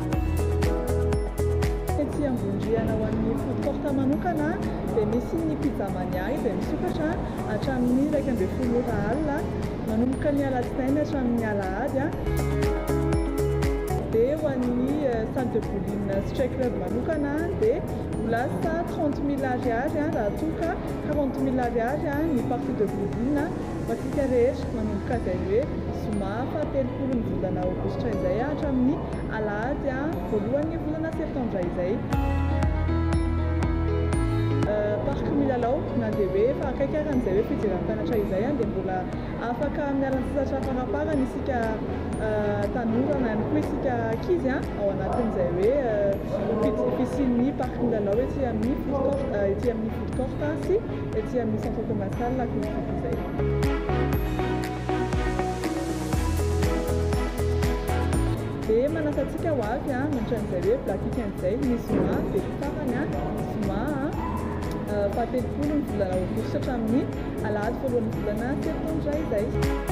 Ety ambondriana ho an'ny food court manokana dia misy ny pizza maniary dia misokatra hatramin'ny 12 alina manomboka ny alatsinainy hatramin'ny alahady. Dia ho an'ny salle de bowling Stray Club manokana dia ho lasa 30 000 ariary raha toka 40 000 ariary ny partie de voudine matsika rehetra manomboka izay hoe zoma fahatelopolo ny volana aogositra izay hatramin'ny alahady voalohany volana septambra izay. Parc milalao na dia hoe fa akaiky aran'izay hoe fijeram-pianatra izay dia mbola afaka miara-sasatra faraparana isika tanora na ihany koa isika ankizy ao anatin'izay hoe piscine parc milalao ety amin'ny food court sy ety amin'ny centre commercial la culture izay. Dia manasantsika ho avy mandran'izay hoe blakikan'izay ny zoma dia farany zoma fahatelopolo ny volana aogositra hatramin'ny alahady voalohany volana septambra izay.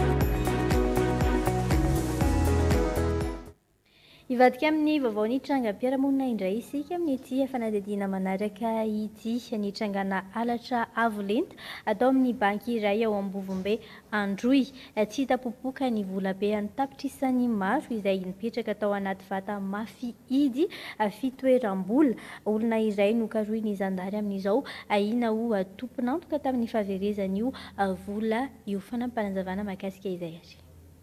Ivadika amin'ny vaovao ny trangam-piarahamonina indray isika amin'ny ety fanadihadiana manaraka ity ny trangana alatra avo lenta atao amin'ny banky iray ao Ambovombe Androy. Tsy hitapopoka ny vola be any tapitra isan'ny maro izay nipetraka tao anaty vata mafy idy fitoeram-bola. Olona iray nokarohy ny zandary amin'izao ahina ho tompon'antoka tamin'ny fahaverezan'io vola io fanampanazavana mahakasika izay ary.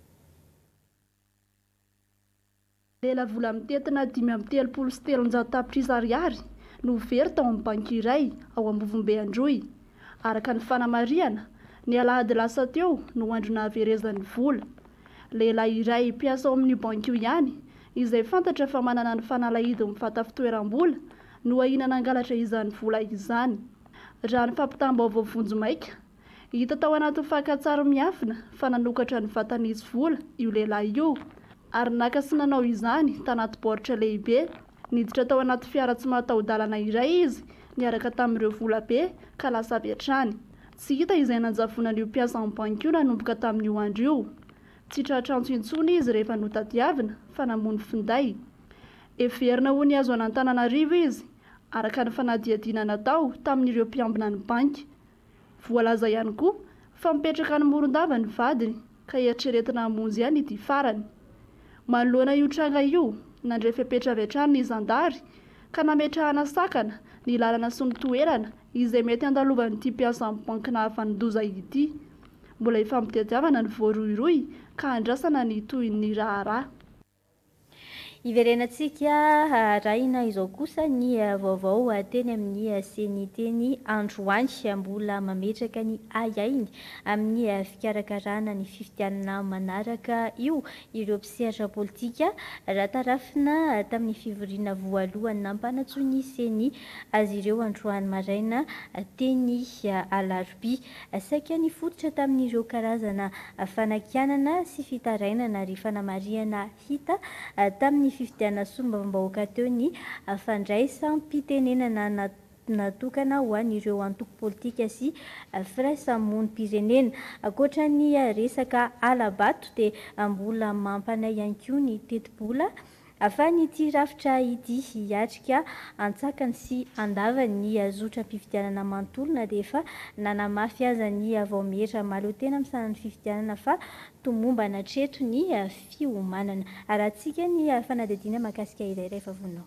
Lela vola mitetina 5,37 tapitrisa ariary no very tao amin'ny banky iray ao Ambovombe Androy. Araka ny fanamariana, ny alahady lasa teo no andro nahaverezan'ny vola. Lehilahy iray mpiasa ao amin'ny banky io ihany izay fantatra fa manana ny fanalahidy mivata fitoeram-bola no ahina nangalatra izany vola izany. Raha ny fampitam-baovao vonjomaika, hita tao anaty fakan-tsary miafina fa nanokatra ny vatan'izy vola io lehilahy io. Ary naka sy nanao izany tanaty baoritra lehibe, niditra tao anaty fiara tsy mataho-dalana iray izy niaraka tamin'ireo vola be ka lasa avy hatrany. Tsy hita izay nanjavonany io mpiasa amin'ny banky io nanomboka tamin'io andro io. Tsy trantrantsy intsony izy rehefa notadiavina fa namony finday. Everina ho ny azo an'Antananarivo izy araka ny fanadihadiana natao tamin'ireo mpiambina ny banky. Voalaza ihany koa fa mipetraka ny Morondava ny vadiny ka eritreretina hamonjy ihany ity farany. Manoloana io tranga io nandray fepetra avy hatrany ny zandary ka nametrahana sakana ny lalana sy ny toerana izay mety andalovan'ity mpiasa amin'ny banky nahafanin-doza ity. Mbola ifampitadiavana ny voaroiroy ka andrasana ny toy ny raharaha. Iverenantsika raina izao kosa ny vaovao teny amin'ny seny teny androany mbola mametraka ny ayainy amin'ny fikarakarana ny fifidianana manaraka io ireo mpisehatra politika raha tarafina tamin'ny fivoriana voalohany nampanatsoa ny seny azy ireo androany maraina teny alarobia. Saika ny fototra tamin'ireo karazana fanakianana sy fitarainana ry fanamariana hita tamin'ny fifidiana sombavam-bahoaka teo ny fandraisam-pitenenana natokana ho an'ireo antoko politika sy firaisamonim-pirenena. Ankoatra ny resaka alabato dia mbola mampanay ihany koa ny teti-bola afahany ity rafitra ity hiatrika antsakany sy andavany ny zotram-pifidianana mantolona dia efa nanamafy aza ny vaometra maleo tena amin'ny sanan'ny fifidianana fa tomomba natreto ny fiomanana. Arahantsika ny fanadihadiana mahakasika izay rehefa vonao.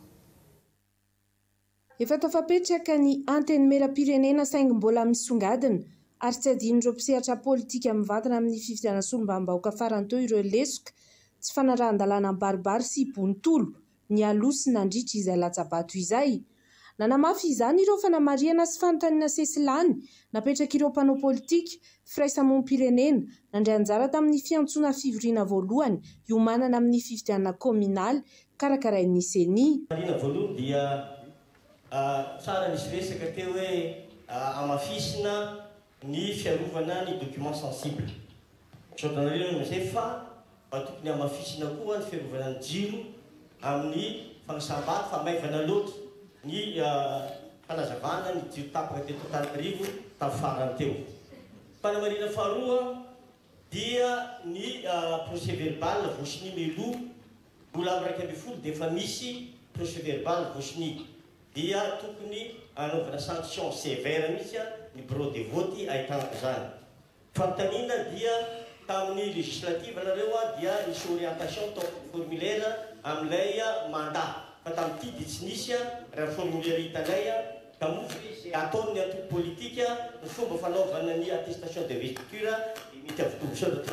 Efa tafapetraka ny antenimera-pirenena saingy mbola misongadina ary tsy adin'ireo mpisehatra politika mivantana amin'ny fifidianana solombam-bahoaka farany teo ireo lesoka tsy fanarahan-dalàna baribary sy bontolo ny aloha sy nandritra izay latsabato izay. Nanamafy izany ireo fanamariana sy fanontaniana sesilany napetraka ireo mpanao politika firaisamonim-pirenena nandray anjara tamin'ny fiantsoana fivoriana voalohany iomanana amin'ny fifidianana kominaly karakarain'ny seni. Voalohany dia tsara nisy resaka teo hoe amafisina ny fiarovana ny document sensible. Sodanareo amin'izay fa tokony amafisina koa ny fiarovana ny jiro amin'ny fanasambato fa maivana loatra ny fanazavana ny jiro tapaka teto Antananarivo tamin'ny farany teo. Fanamarina faharoa dia ny procès verbal voasiny meloa mbola amin'ny 1 dia efa misy procès verbal voasiny dia tokony anaovana sanction sévère mihitsy ny bureau de vote ahitana izany. Fanontaniana dia tamin'ny législative nareo dia nisy orientation formulaire amin'ilay mandat fa tamin'ity dia tsy nisy raha formulaire hitanay da moa izy ataony antoko politika ny fomba fanaovana ny attestation d'investiture mitiavy soratra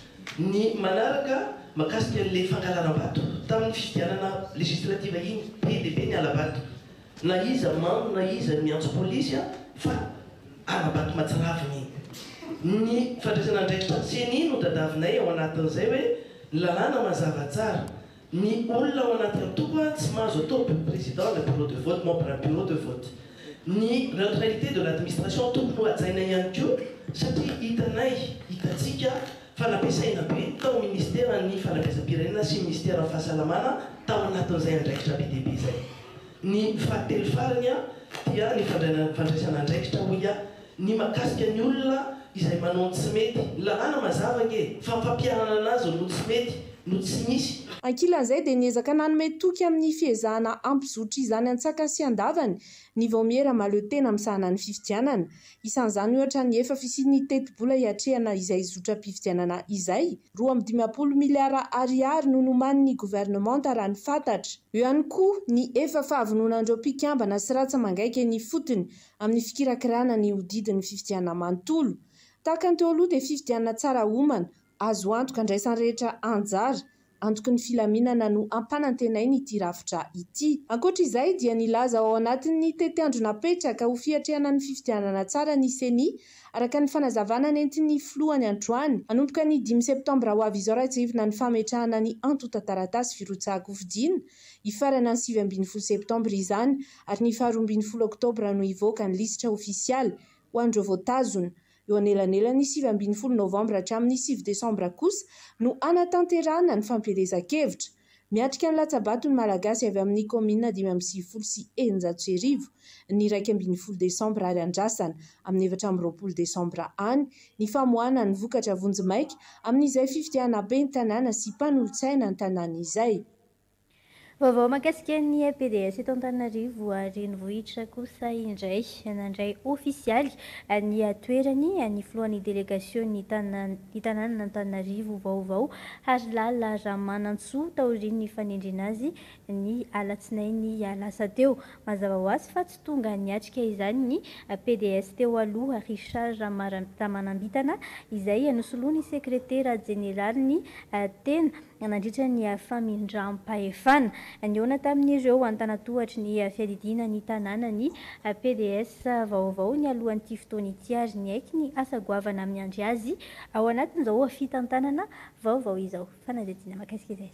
ny manaraka makasika an'le fangalaram-bato tamin'ny fifidianana législative iny PDB ny alabato na iza mano na iza miantso polisy fa alabato matsiraviny iny ny fandraisana andraikitra seny no dadavinay ao anatin'izay hoe lalàna mazava tsara ny olona ao anaty antoko tsy mahazo atao président le bureau de vote membre un bureau de vote ny neutralité de l'administration tokony ho ajaina ihany koa satria hitanay hitatsika fanampiasaina be tao ministère ny fanabeazam-pirenena sy ministère ny fahasalamana tao anatin'izay andraikitra PDB zay ny fahatelo farany dia ny fandraisana andraikitra hoia ny makasika ny olona izay manao tsy mety lalàna mazava nge fampampiarana anazy no tsy mety no tsy misy ankilan'izay dia niezaka nanome toky amin'ny fiezahana ampizotry izany an-tsaka sy andavany ny vaomiera maleo tena misahana ny fifidianana isan'izany ohatra ny efa fisian'ny teti-bola hiatrehana izay zotra-pifidianana izay 2.5 miliara ariary no nomanin'ny gouvernemanta raha ny fantatra eo ihany koa ny efa fahavononandreo mpikambana sy ratsa mangaika ny fotony amin'ny fikirakirana ny hodidin'ny fifidianana manontolo tahaka ny teo aloha dia fifidianana tsara homana azo antoka andraisan'ny rehetra anjara antoky ny filaminana no ampanantenainy ity rafitra ity ankoatra izay dia nilaza ao anatin'ny tetiandro napetraka ho fiatrehana ny fifidianana tsara ny seni araka ny fanazavana nentin'ny filohany androany anomboka ny 5 septambra ho avy izao ratsivina ny fametrahana ny antota-taratasy firotsahako fidiana ifarana ny 7 septambra izany ary ny 12 oktobra no ivoaka ny lisitra ofisialy ho andreo voatazona eo anelanelany 7 novambra hatramin'ny 7 desambra kosa no anatanterana ny fampielezan-kevitra miatrika ny latsabato ny malagasy avy amin'ny komina 5 sy 900 ny 12 desambra ary andrasana amin'ny 7 desambra any ny famohana ny vokatra vonjimaika amin'izay fifidiana be ny tanàna sy mpanolotsaina ny tanàna izay vaovao mahakasika ny PDS eto Antananarivo renivohitra kosa indray nandray ofisialy ny toerany ny filohan'ny delegasion ny tanàna Antananarivo vaovao ary lala Ramanantsoa taorian'ny fanendrena azy ny alatsinainy lasa teo mazava ho azy fa tsy tonga niatrika izany ny PDS teo aloha Richard Ramanambitana izay nosoloany sekretera general ny tena nandritra ny famindram-pahefana niona tamin'ireo antanatohatry ny fiadidina ny tanàna ny PDS vaovao ny alohan'ity fotoana ity ary ny aiky ny asa goavana amin'ny andry azy ao anatin'izao fitantanana vaovao izao fanadidina makasika izay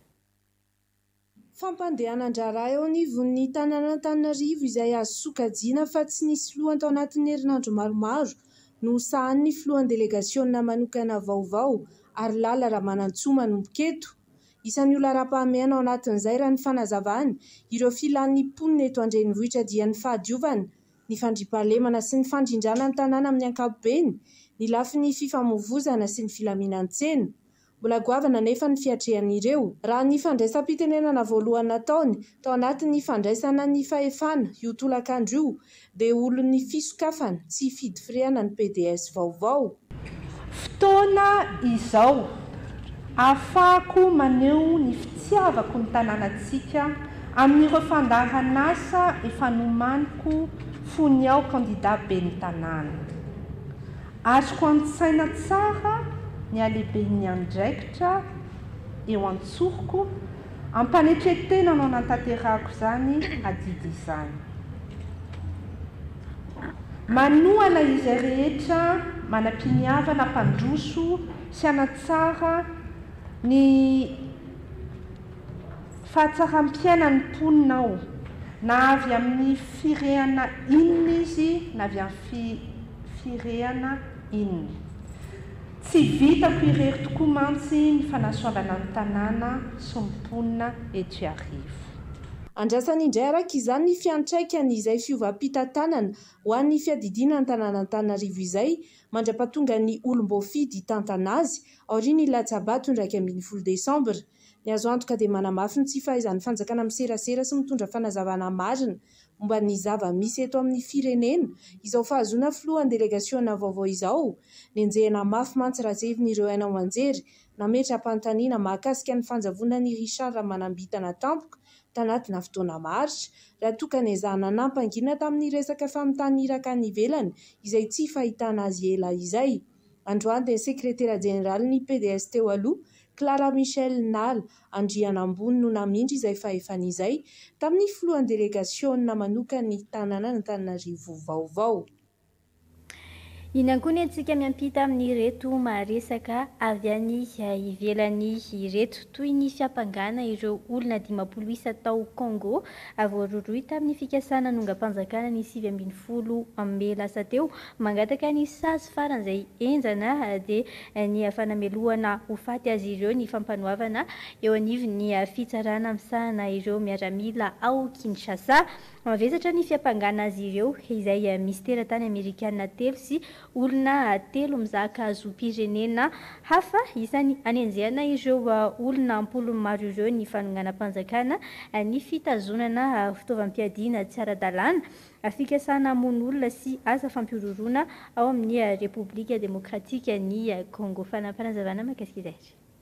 fampandehanan-draharaha eo anivon'ny tanàna Antananarivo izay azo sokajiana fa tsy nisy lohany tao anatin'ny herinandro maromaro no sahan'ny filohan'ny delegasiona manokana vaovao ary lala Ramanantsoa manomboka eto isan'ny olona ara-pahamehana ao anatin'izay raha ny fanazavany ireo filan'ny mponina eto andrenivohitra dia ny fahadiovana ny fandriampahalemana sy ny fandrindrana ny tanàna amin'ny ankapobeny ny lafin'ny fifamoivozana sy ny filaminan-tsena mbola goavana nefa ny fiatrehan'ireo raha ny fandraisam-pitenenana voalohany nataony tao anatin'ny fandraisana ny fahefana io tolakandro io dia olon'ny fisokafana tsy fidy firehana ny PDS vaovao fotoana izao ahafahako maneho ny fitiavako ny tanànatsika amin'ireo fandaran'asa efa nomaniko fony ao candidat be ny tanàna azoko antsaina tsara ny alehiben'ny andraikitra eo antsoroko ampanetretena no nantanterahako izany adidy izany manoana izay rehetra manam-piniavana mpandroso sy anatsara ny fahatsaram-piainan'ny mponina ao na avy amin'ny firehana inona izy na avy amin'ny firehana inona tsy vitako irery tokoa mantsy ny fanasoavana ny tanàna sy ny mponina eto arivo andrasany indray araka izany ny fiantraikany izay fiovam-pitantanana ho an'ny fiadidina ny tanàna Antananarivo izay mandra-pahatonga ny olom-boafidy tantana azy aorian'ny latsabato ny 12 desambra ny azo antoka dia manamafy ny tsy fahaizan'ny fanjakana miserasera sy mitondra fanazavana marina momba ny zava-misy eto amin'ny firenena izao fahazona filohan'ny delegasiona vaovao izao nenjehana mafy mantsy rahasevin'ireo aina ho anjery nametra-panontaniana mahakasika ny fanjavonan'ny Richard Ramanambitana tampoka tanatina fotoana maritra raha tokana ezahana nampangina tamin'ny resaka famitahana ny ivelany izay tsy fahitana azy ela izay. Androany dia sekretera jeneraly PDS teo aloha Clara Michel Nal andriana ambony no namindry izay fahefan'izay tamin'ny filohan'ny delegasiona manokana ny tanàna Antananarivo vaovao. Iny ihany koa ny antsika miampita amin'ny reto maresaka avy any ivelany reto toy ny fiampangana ireo olona 50 tao Congo voaroroy tamin'ny fikasana nongam-panjakana ny 7 May lasa teo mangataka ny sazy faran'izay enjana dia ny fanamelohana ho faty azy ireo ny fampanoavana eo anivon'ny fitsarana misahana ireo miaramila ao Kinshasa. Mavesatra ny fiampangana azy ireo izay misy teratany Amerikana telo sy olona telo mizaka zom-pirenena hafa isany anenjehana ireo olona ampolo maro ireo ny fanonganam-panjakana ny fitazonana fitaovam-piadiana tsy ara-dalàna fikasana mon'olona sy asa fampirorona ao amin'ny République démocratique ny Congo. Fanampanazavana mahakasika izay.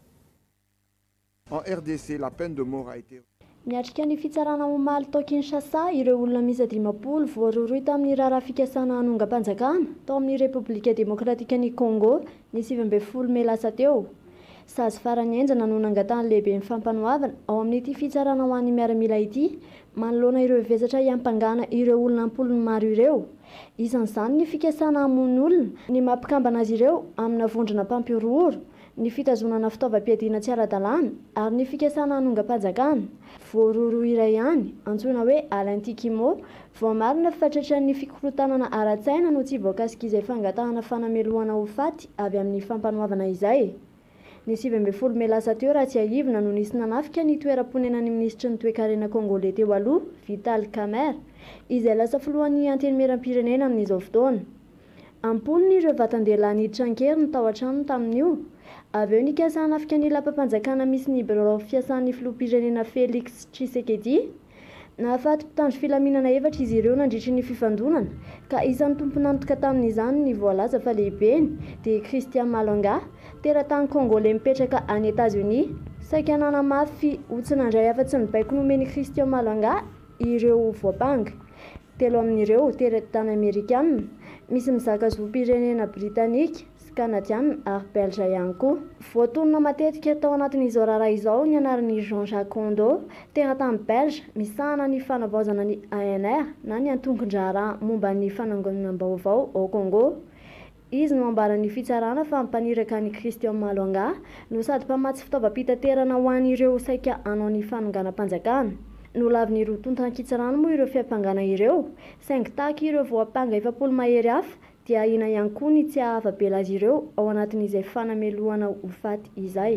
En RDC, la peine de mort a été miatrika ny fitsarana omaly tao Kinshasa ireo olona misy 50 voaroroy tamin'ny raharaha fikasana nongam-panjakana tao amin'ny République démocratique ny Congo ny 7 May lasa teo. Sazy farany enjana no nangatany lehibe ny fampanoavana ao amin'ity fitsarana ho an'ny miaramila ity manoloana ireo vesatra iampangana ireo olona ampolony maro ireo. Isan'izany ny fikasana hamoan'olona ny mampikambana azy ireo amina vondrona mpampiroro ny fitazonana fitaovam-piadiana tsy ara-dalàna ary ny fikasana nongam-panjakana. Voaroro iray ihany antsoina hoe Alain Tikimo vao marina fatratrany fikorotanana ara-tsaina no tsy voakasika izay fangatahana fanamelohana ho faty avy amin'ny fampanoavana izay. Ny 7 May lasa teo raha tsy aivina no nisy nanafika ny toeram-ponenan'ny ministra ny toe-karena Congolais teo aloha Vital Kamerhe izay lasa filohan'ny antenimieram-pirenena amin'izao fotoana. Ampolony ireo vatan-dehilahy niditra ankery ny tao an-trano tamin'io. Avy eo nikasana afika ny lapam-panjakana misy ny birao fiasan'ny filoham-pirenena Félix Tshisekedi. Nahafaty mpitandro filaminana efatra izy ireo nandritry ny fifandonana ka isan'ny tompon'antoka tamin'izany ny voalaza fa lehibeny dia Christian Malonga teratany Congolais mipetraka any États-Unis. Saika nanamafy otsinandray afa-tsy ny baiko nomeny Christian Malonga ireo voapanga. Telo amin'ireo teratany Amerikana misy mizaka zom-pirenena Britanika Canadienne ary Belge ihany koa. Voatonona matetika tao anatin'izao raharaha izao ny anaran'ny Jean-Jacques Kondo teratany Belge misahana ny fanavaozana ny ANR na ny antongon-draharaha momba ny fanangonam-baovao ao Congo. Izy no ambaran'ny fitsarana fa mpaniraka ny Christian Malonga no sady mpamatsy fitaovam-pitaterana ho an'ireo saika anao ny fanonganam-panjakana. Nolavin'ny roa tontan-kitsarana moa ireo fiampangana ireo saingy tahaka ireo voapanga 700 mahery hafa dia ina ihany koa ny tsy ahafa-bela azy ireo ao anatin'izay fanamelohana ho faty izay.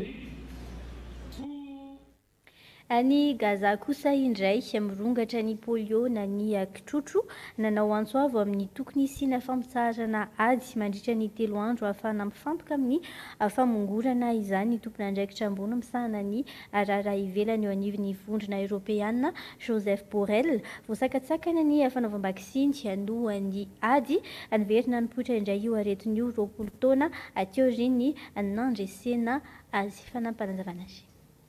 Any Gaza kosa indray mirongatra ny polio na ny kitrotro nanao antsoavo amin'ny tokony sina fampitsarana ady mandritra ny 3 andro ahafahana mifantoka amin'ny famongorana izany ny tompona andraikitra ambony misahana ny raharaha ivelany eo anivon'ny vondrona Europeana Joseph Borrell voasakatsakana ny fanaovam-bakisiny no ny ady aniverina nipoitra indray io aretiny io 20 taona teoriny nandresena azy. Fanampanazavana azy.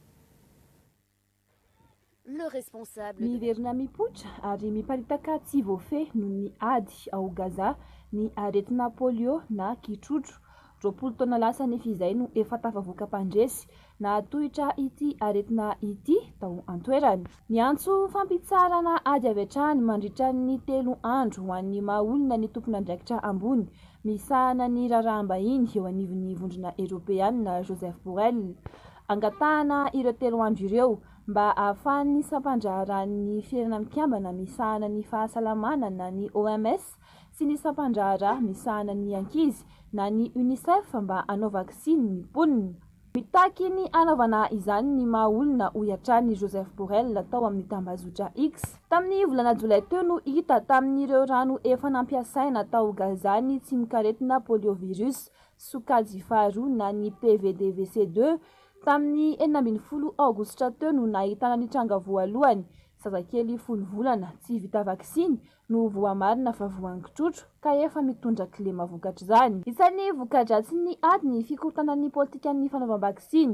Miverina mipoitra ary miparitaka tsy voafeh noho ny ady ao Gaza ny aretina polio na kitrotro. 20 taona lasa nefa izay no efa tafavoaka-pandresy na tohitra ity aretina ity tao an-toerany. Ny antso fampitsarana ady avy hatrany mandritra ny 3 andro ho an'ny maha-olona ny tompon'andraikitra ambony misahana ny raharaha-mbahiny eo anivon'ny vondrona Europeana Joseph Borrell. Angatahana ireo 3 andro ireo mba ahafahan'ny sampandraharan'ny firenena mikambana misahana ny fahasalamana na ny OMS sy ny sampandraharaha misahana ny ankizy na ny UNICEF mba hanao vaksiny ny mponina. Mitaky ny anaovana izany ny maha-olona ho iatrany Joseph Borrell tao amin'ny tambazotra X. Tamin'ny volana Jolay teo no hita tamin'ireo rano efa nampiasaina tao Gaza ny tsy mikaretina poliovirus sokajy faharoa na ny PVDVC2 tamin'ny 12 aogositra teo no nahitana ny tranga voalohany zazakely 10 volana tsy vita vaksiny no voamarina fa voankitrotro ka efa mitondra kilema vokatra izany. Isan'ny voka-dratsy ny ady ny fikorotana ny politika ny fanaovam-vaksiny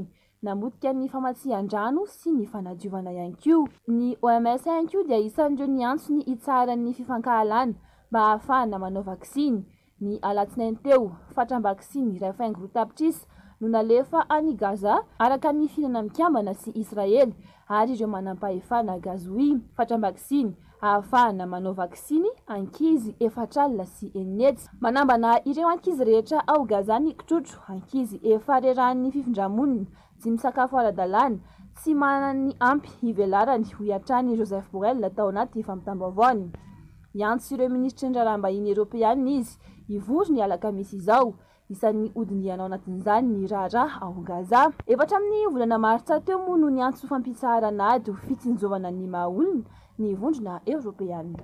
namotika ny famatsian-drano sy ny fanadiovana ihany koa. Ny OMS ihany koa dia isan'ireo ny antony hitsaran'ny fifankahalana mba ahafahana manao vaksiny. Ny alatsinainy teo, fatram-baksiny iray faingo tapitrisa no nalefa any Gaza araka ny fihinana mikambana sy Israely ary ireo manam-pahefana gazoy. Fatram-baksiny ahafahana manao vaksiny ankizy 4 alina sy 9 hetsy. Manambana ireo ankizy rehetra ao Gaza ny kitrotro, ankizy efa rerahan'ny fifindramonina, tsy misakafo ara-dalàna, tsy manana ny ampy hivelarany ho iatrany Joseph Borrell tao anaty fampitam-baovany. Iantso ireo ministra an-draraham-bahiny Europeanina izy ivory ny alakamisy izao. Isan'ny odiny ianao anatin'izany ny raharaha ao Gaza. Efatra amin'ny volana martsa teo moa no niantso fampitsarana ady ho fitsinjovana ny maha-olona ny vondrona Europeanina.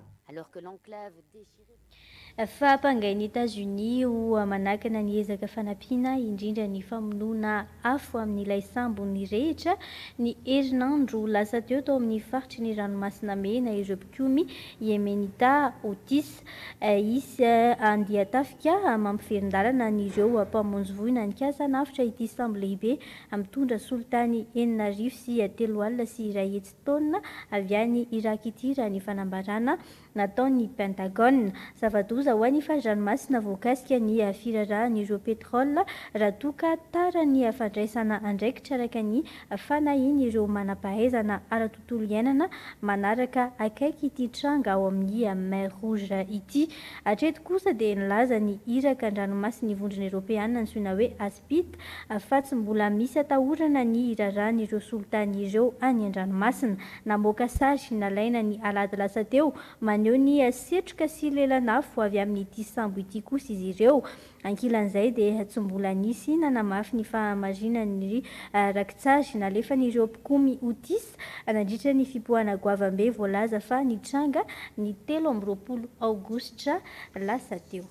Fa pangain'ny États-Unis ho manakana ny ezaka fanampiana indrindra ny famonoana afo amin'ilay sambo ny rehetra ny herinandro lasa teo tao amin'ny faritry ny ranomasina mena ireo mpikomy Yemenita Houthis isy andia tafika mampiferin-dalana an'ireo mpamonjy voina ny kasanafitra ity sambo lehibe mitondra solitany 4 sy 3 alina sy 1 hetsy taonina avy any Irak ity raha ny fanambarana nataon'ny Pentagone. Zava-doza ho an'ny ranomasina voakasika ny firarahan'ireo petrole raha toka tara ny fandraisana andraikitra araka ny fanahiny ireo manam-pahaizana ara-tontolo iainana manaraka akaiky ity tranga ao amin'ny Mer Rouge ity. Hatreto kosa dia nilaza ny iraka an-dranomasina vondrona Europeanina antsoina hoe Aspit fa tsy mbola misy atahorana ny irarahan'ireo solitany ireo any an-dranomasina. Namoaka sary nalaina ny alady lasa teo maneho ny setroka sy lelanafo avy amin'ity sambo ity kosa izy ireo. Ankilan'izay dia tsy mbola nisy nanamafy ny fahamarinan'ny rakitsary nalefan'ireo mpikomy Houthis nandritra ny fipohana goavambe voalaza fa nitranga ny 13 aogositra lasa teo.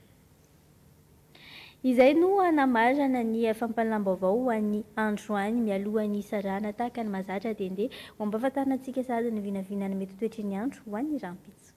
Izay no anamarana ny fampalam-baovao ho an'ny androany mialohan'ny sarana tahaka ny mahazatra dende ho ampahafantarina antsika sady ny vinavinana mety toetry ny andro ho an'ny rampitso.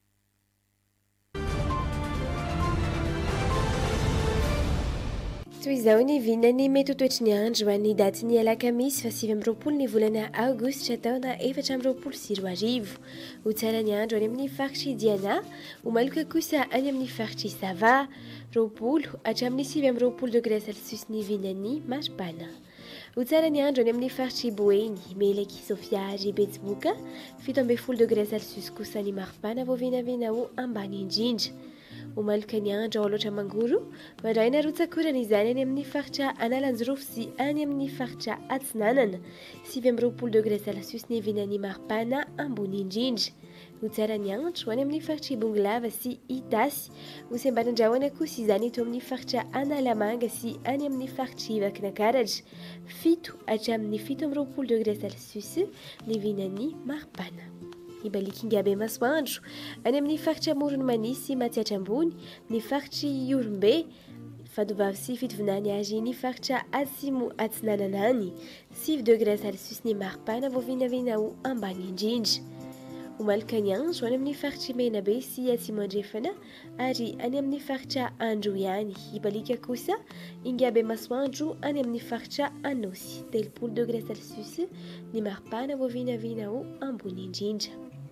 Toy izao ny vinany mety toetry ny andro ho an'ny daty ny alakamisy 7 ny volana aogositra taona 2024. Ho tsara ny andro any amin'ny faritry Diana, ho maloka kosa any amin'ny faritry Sava, 20 hatramin'ny 7 degré Celsius ny vinany maripana. Ho tsara ny andro any amin'ny faritry Boeny, Melaky, Sofia ary Betsiboka, 17 degré Celsius kosa ny maripana vao vinavina ho ambany indrindra. Ho maloka ny andro ao loatra mangoro, mandraina rotsakorana izany any amin'ny faritra Analanjorofo sy any amin'ny faritra Atsinanana, 17 degré Celsius ny vinany maripana ambony indrindra. Ho tsara ny andro any amin'ny faritra Ibonglava sy Itasy, ho sembanan-drahona kosa izany eto amin'ny faritra Analamanga sy any amin'ny faritra Ivakinakaratra, 7 hatramin'ny 17 degré Celsius ny vinany maripana. Ibaliky Ngabe masoandro any amin'ny faritra Morony Manisy Matsiatra Ambony, ny faritra Iorombe, Fadovavy sy Fitovinany ary ny faritra Atsimo Atsinananany, 6 degré Celsius ny maripana vao vinavina ho ambany indrindra. Ho maloka ny andro any amin'ny faritra Menabe sy Atsimo Andrefana ary any amin'ny faritra Androiany. Ibalika kosa Ngabe masoandro any amin'ny faritra Anosy, 3 degré Celsius ny maripana vao vinavina ho ambony indrindra.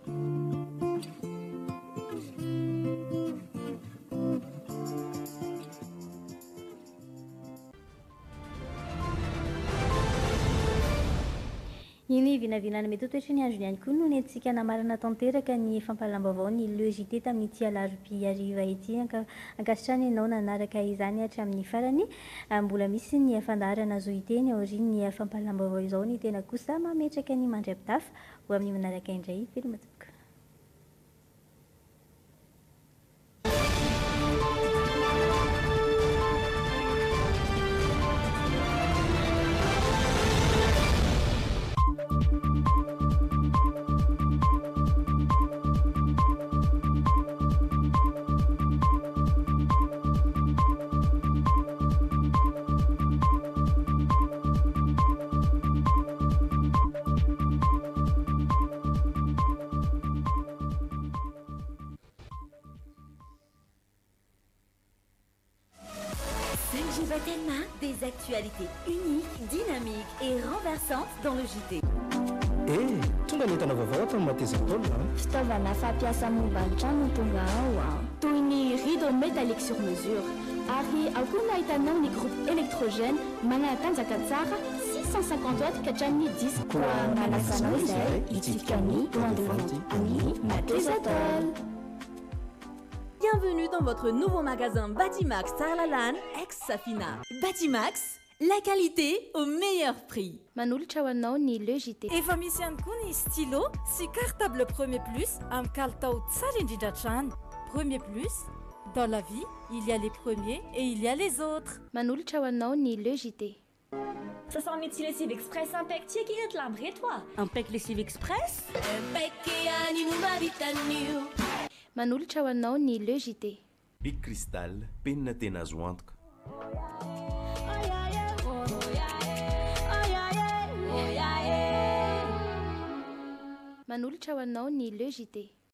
Iny vinavinana mety toetry ny andro ihany koa no nentsika namarana tanteraka ny fampalam-baovao ny logité tamin'ity alarobia ariva ity ankasitrany ianao nanaraka izany hatramin'ny farany. Mbola misy ny fandaharana zo iteny aorian'ny fampalam-baovao izao ny tena kosa mametraka ny mandram-pitafa ho amin'ny manaraka indray velomatoka. Je vois tellement des actualités uniques, dynamiques et renversantes dans le JT. Tonga n'entana vaovao tamin'ny matezam-taona. Fitaovana fampiasa momba ny trano tonga ao toy ny rideau métallique sur mesure ary ao koa no ahitanao ny groupe électrogène manatanjaka tsara 650 watts ka hatramin'ny 10 koa manasanao izay hitsidika ny rendez-vous amin'ny Matezatol. Bienvenue dans votre nouveau magasin Batimax Sarlalan, ex-Safina. Batimax, la qualité au meilleur prix. Manolotra ho anao ny Le JT. Efa misy ihany koa ny stylo sy cartable Premier Plus amin'ny kalitao tsara indrindra hatrany. Premier Plus, dans la vie, il y a les premiers et il y a les autres. Manolotra ho anao ny Le JT. Ça sent le lessive express Impec qui est l'arbre et toi. Impec lessive express. Impec ani numa vitanio. Manolotra ho anao ny Le JT. Big Cristal, penina tena azo antoka. Manolotra ho anao ny Le JT.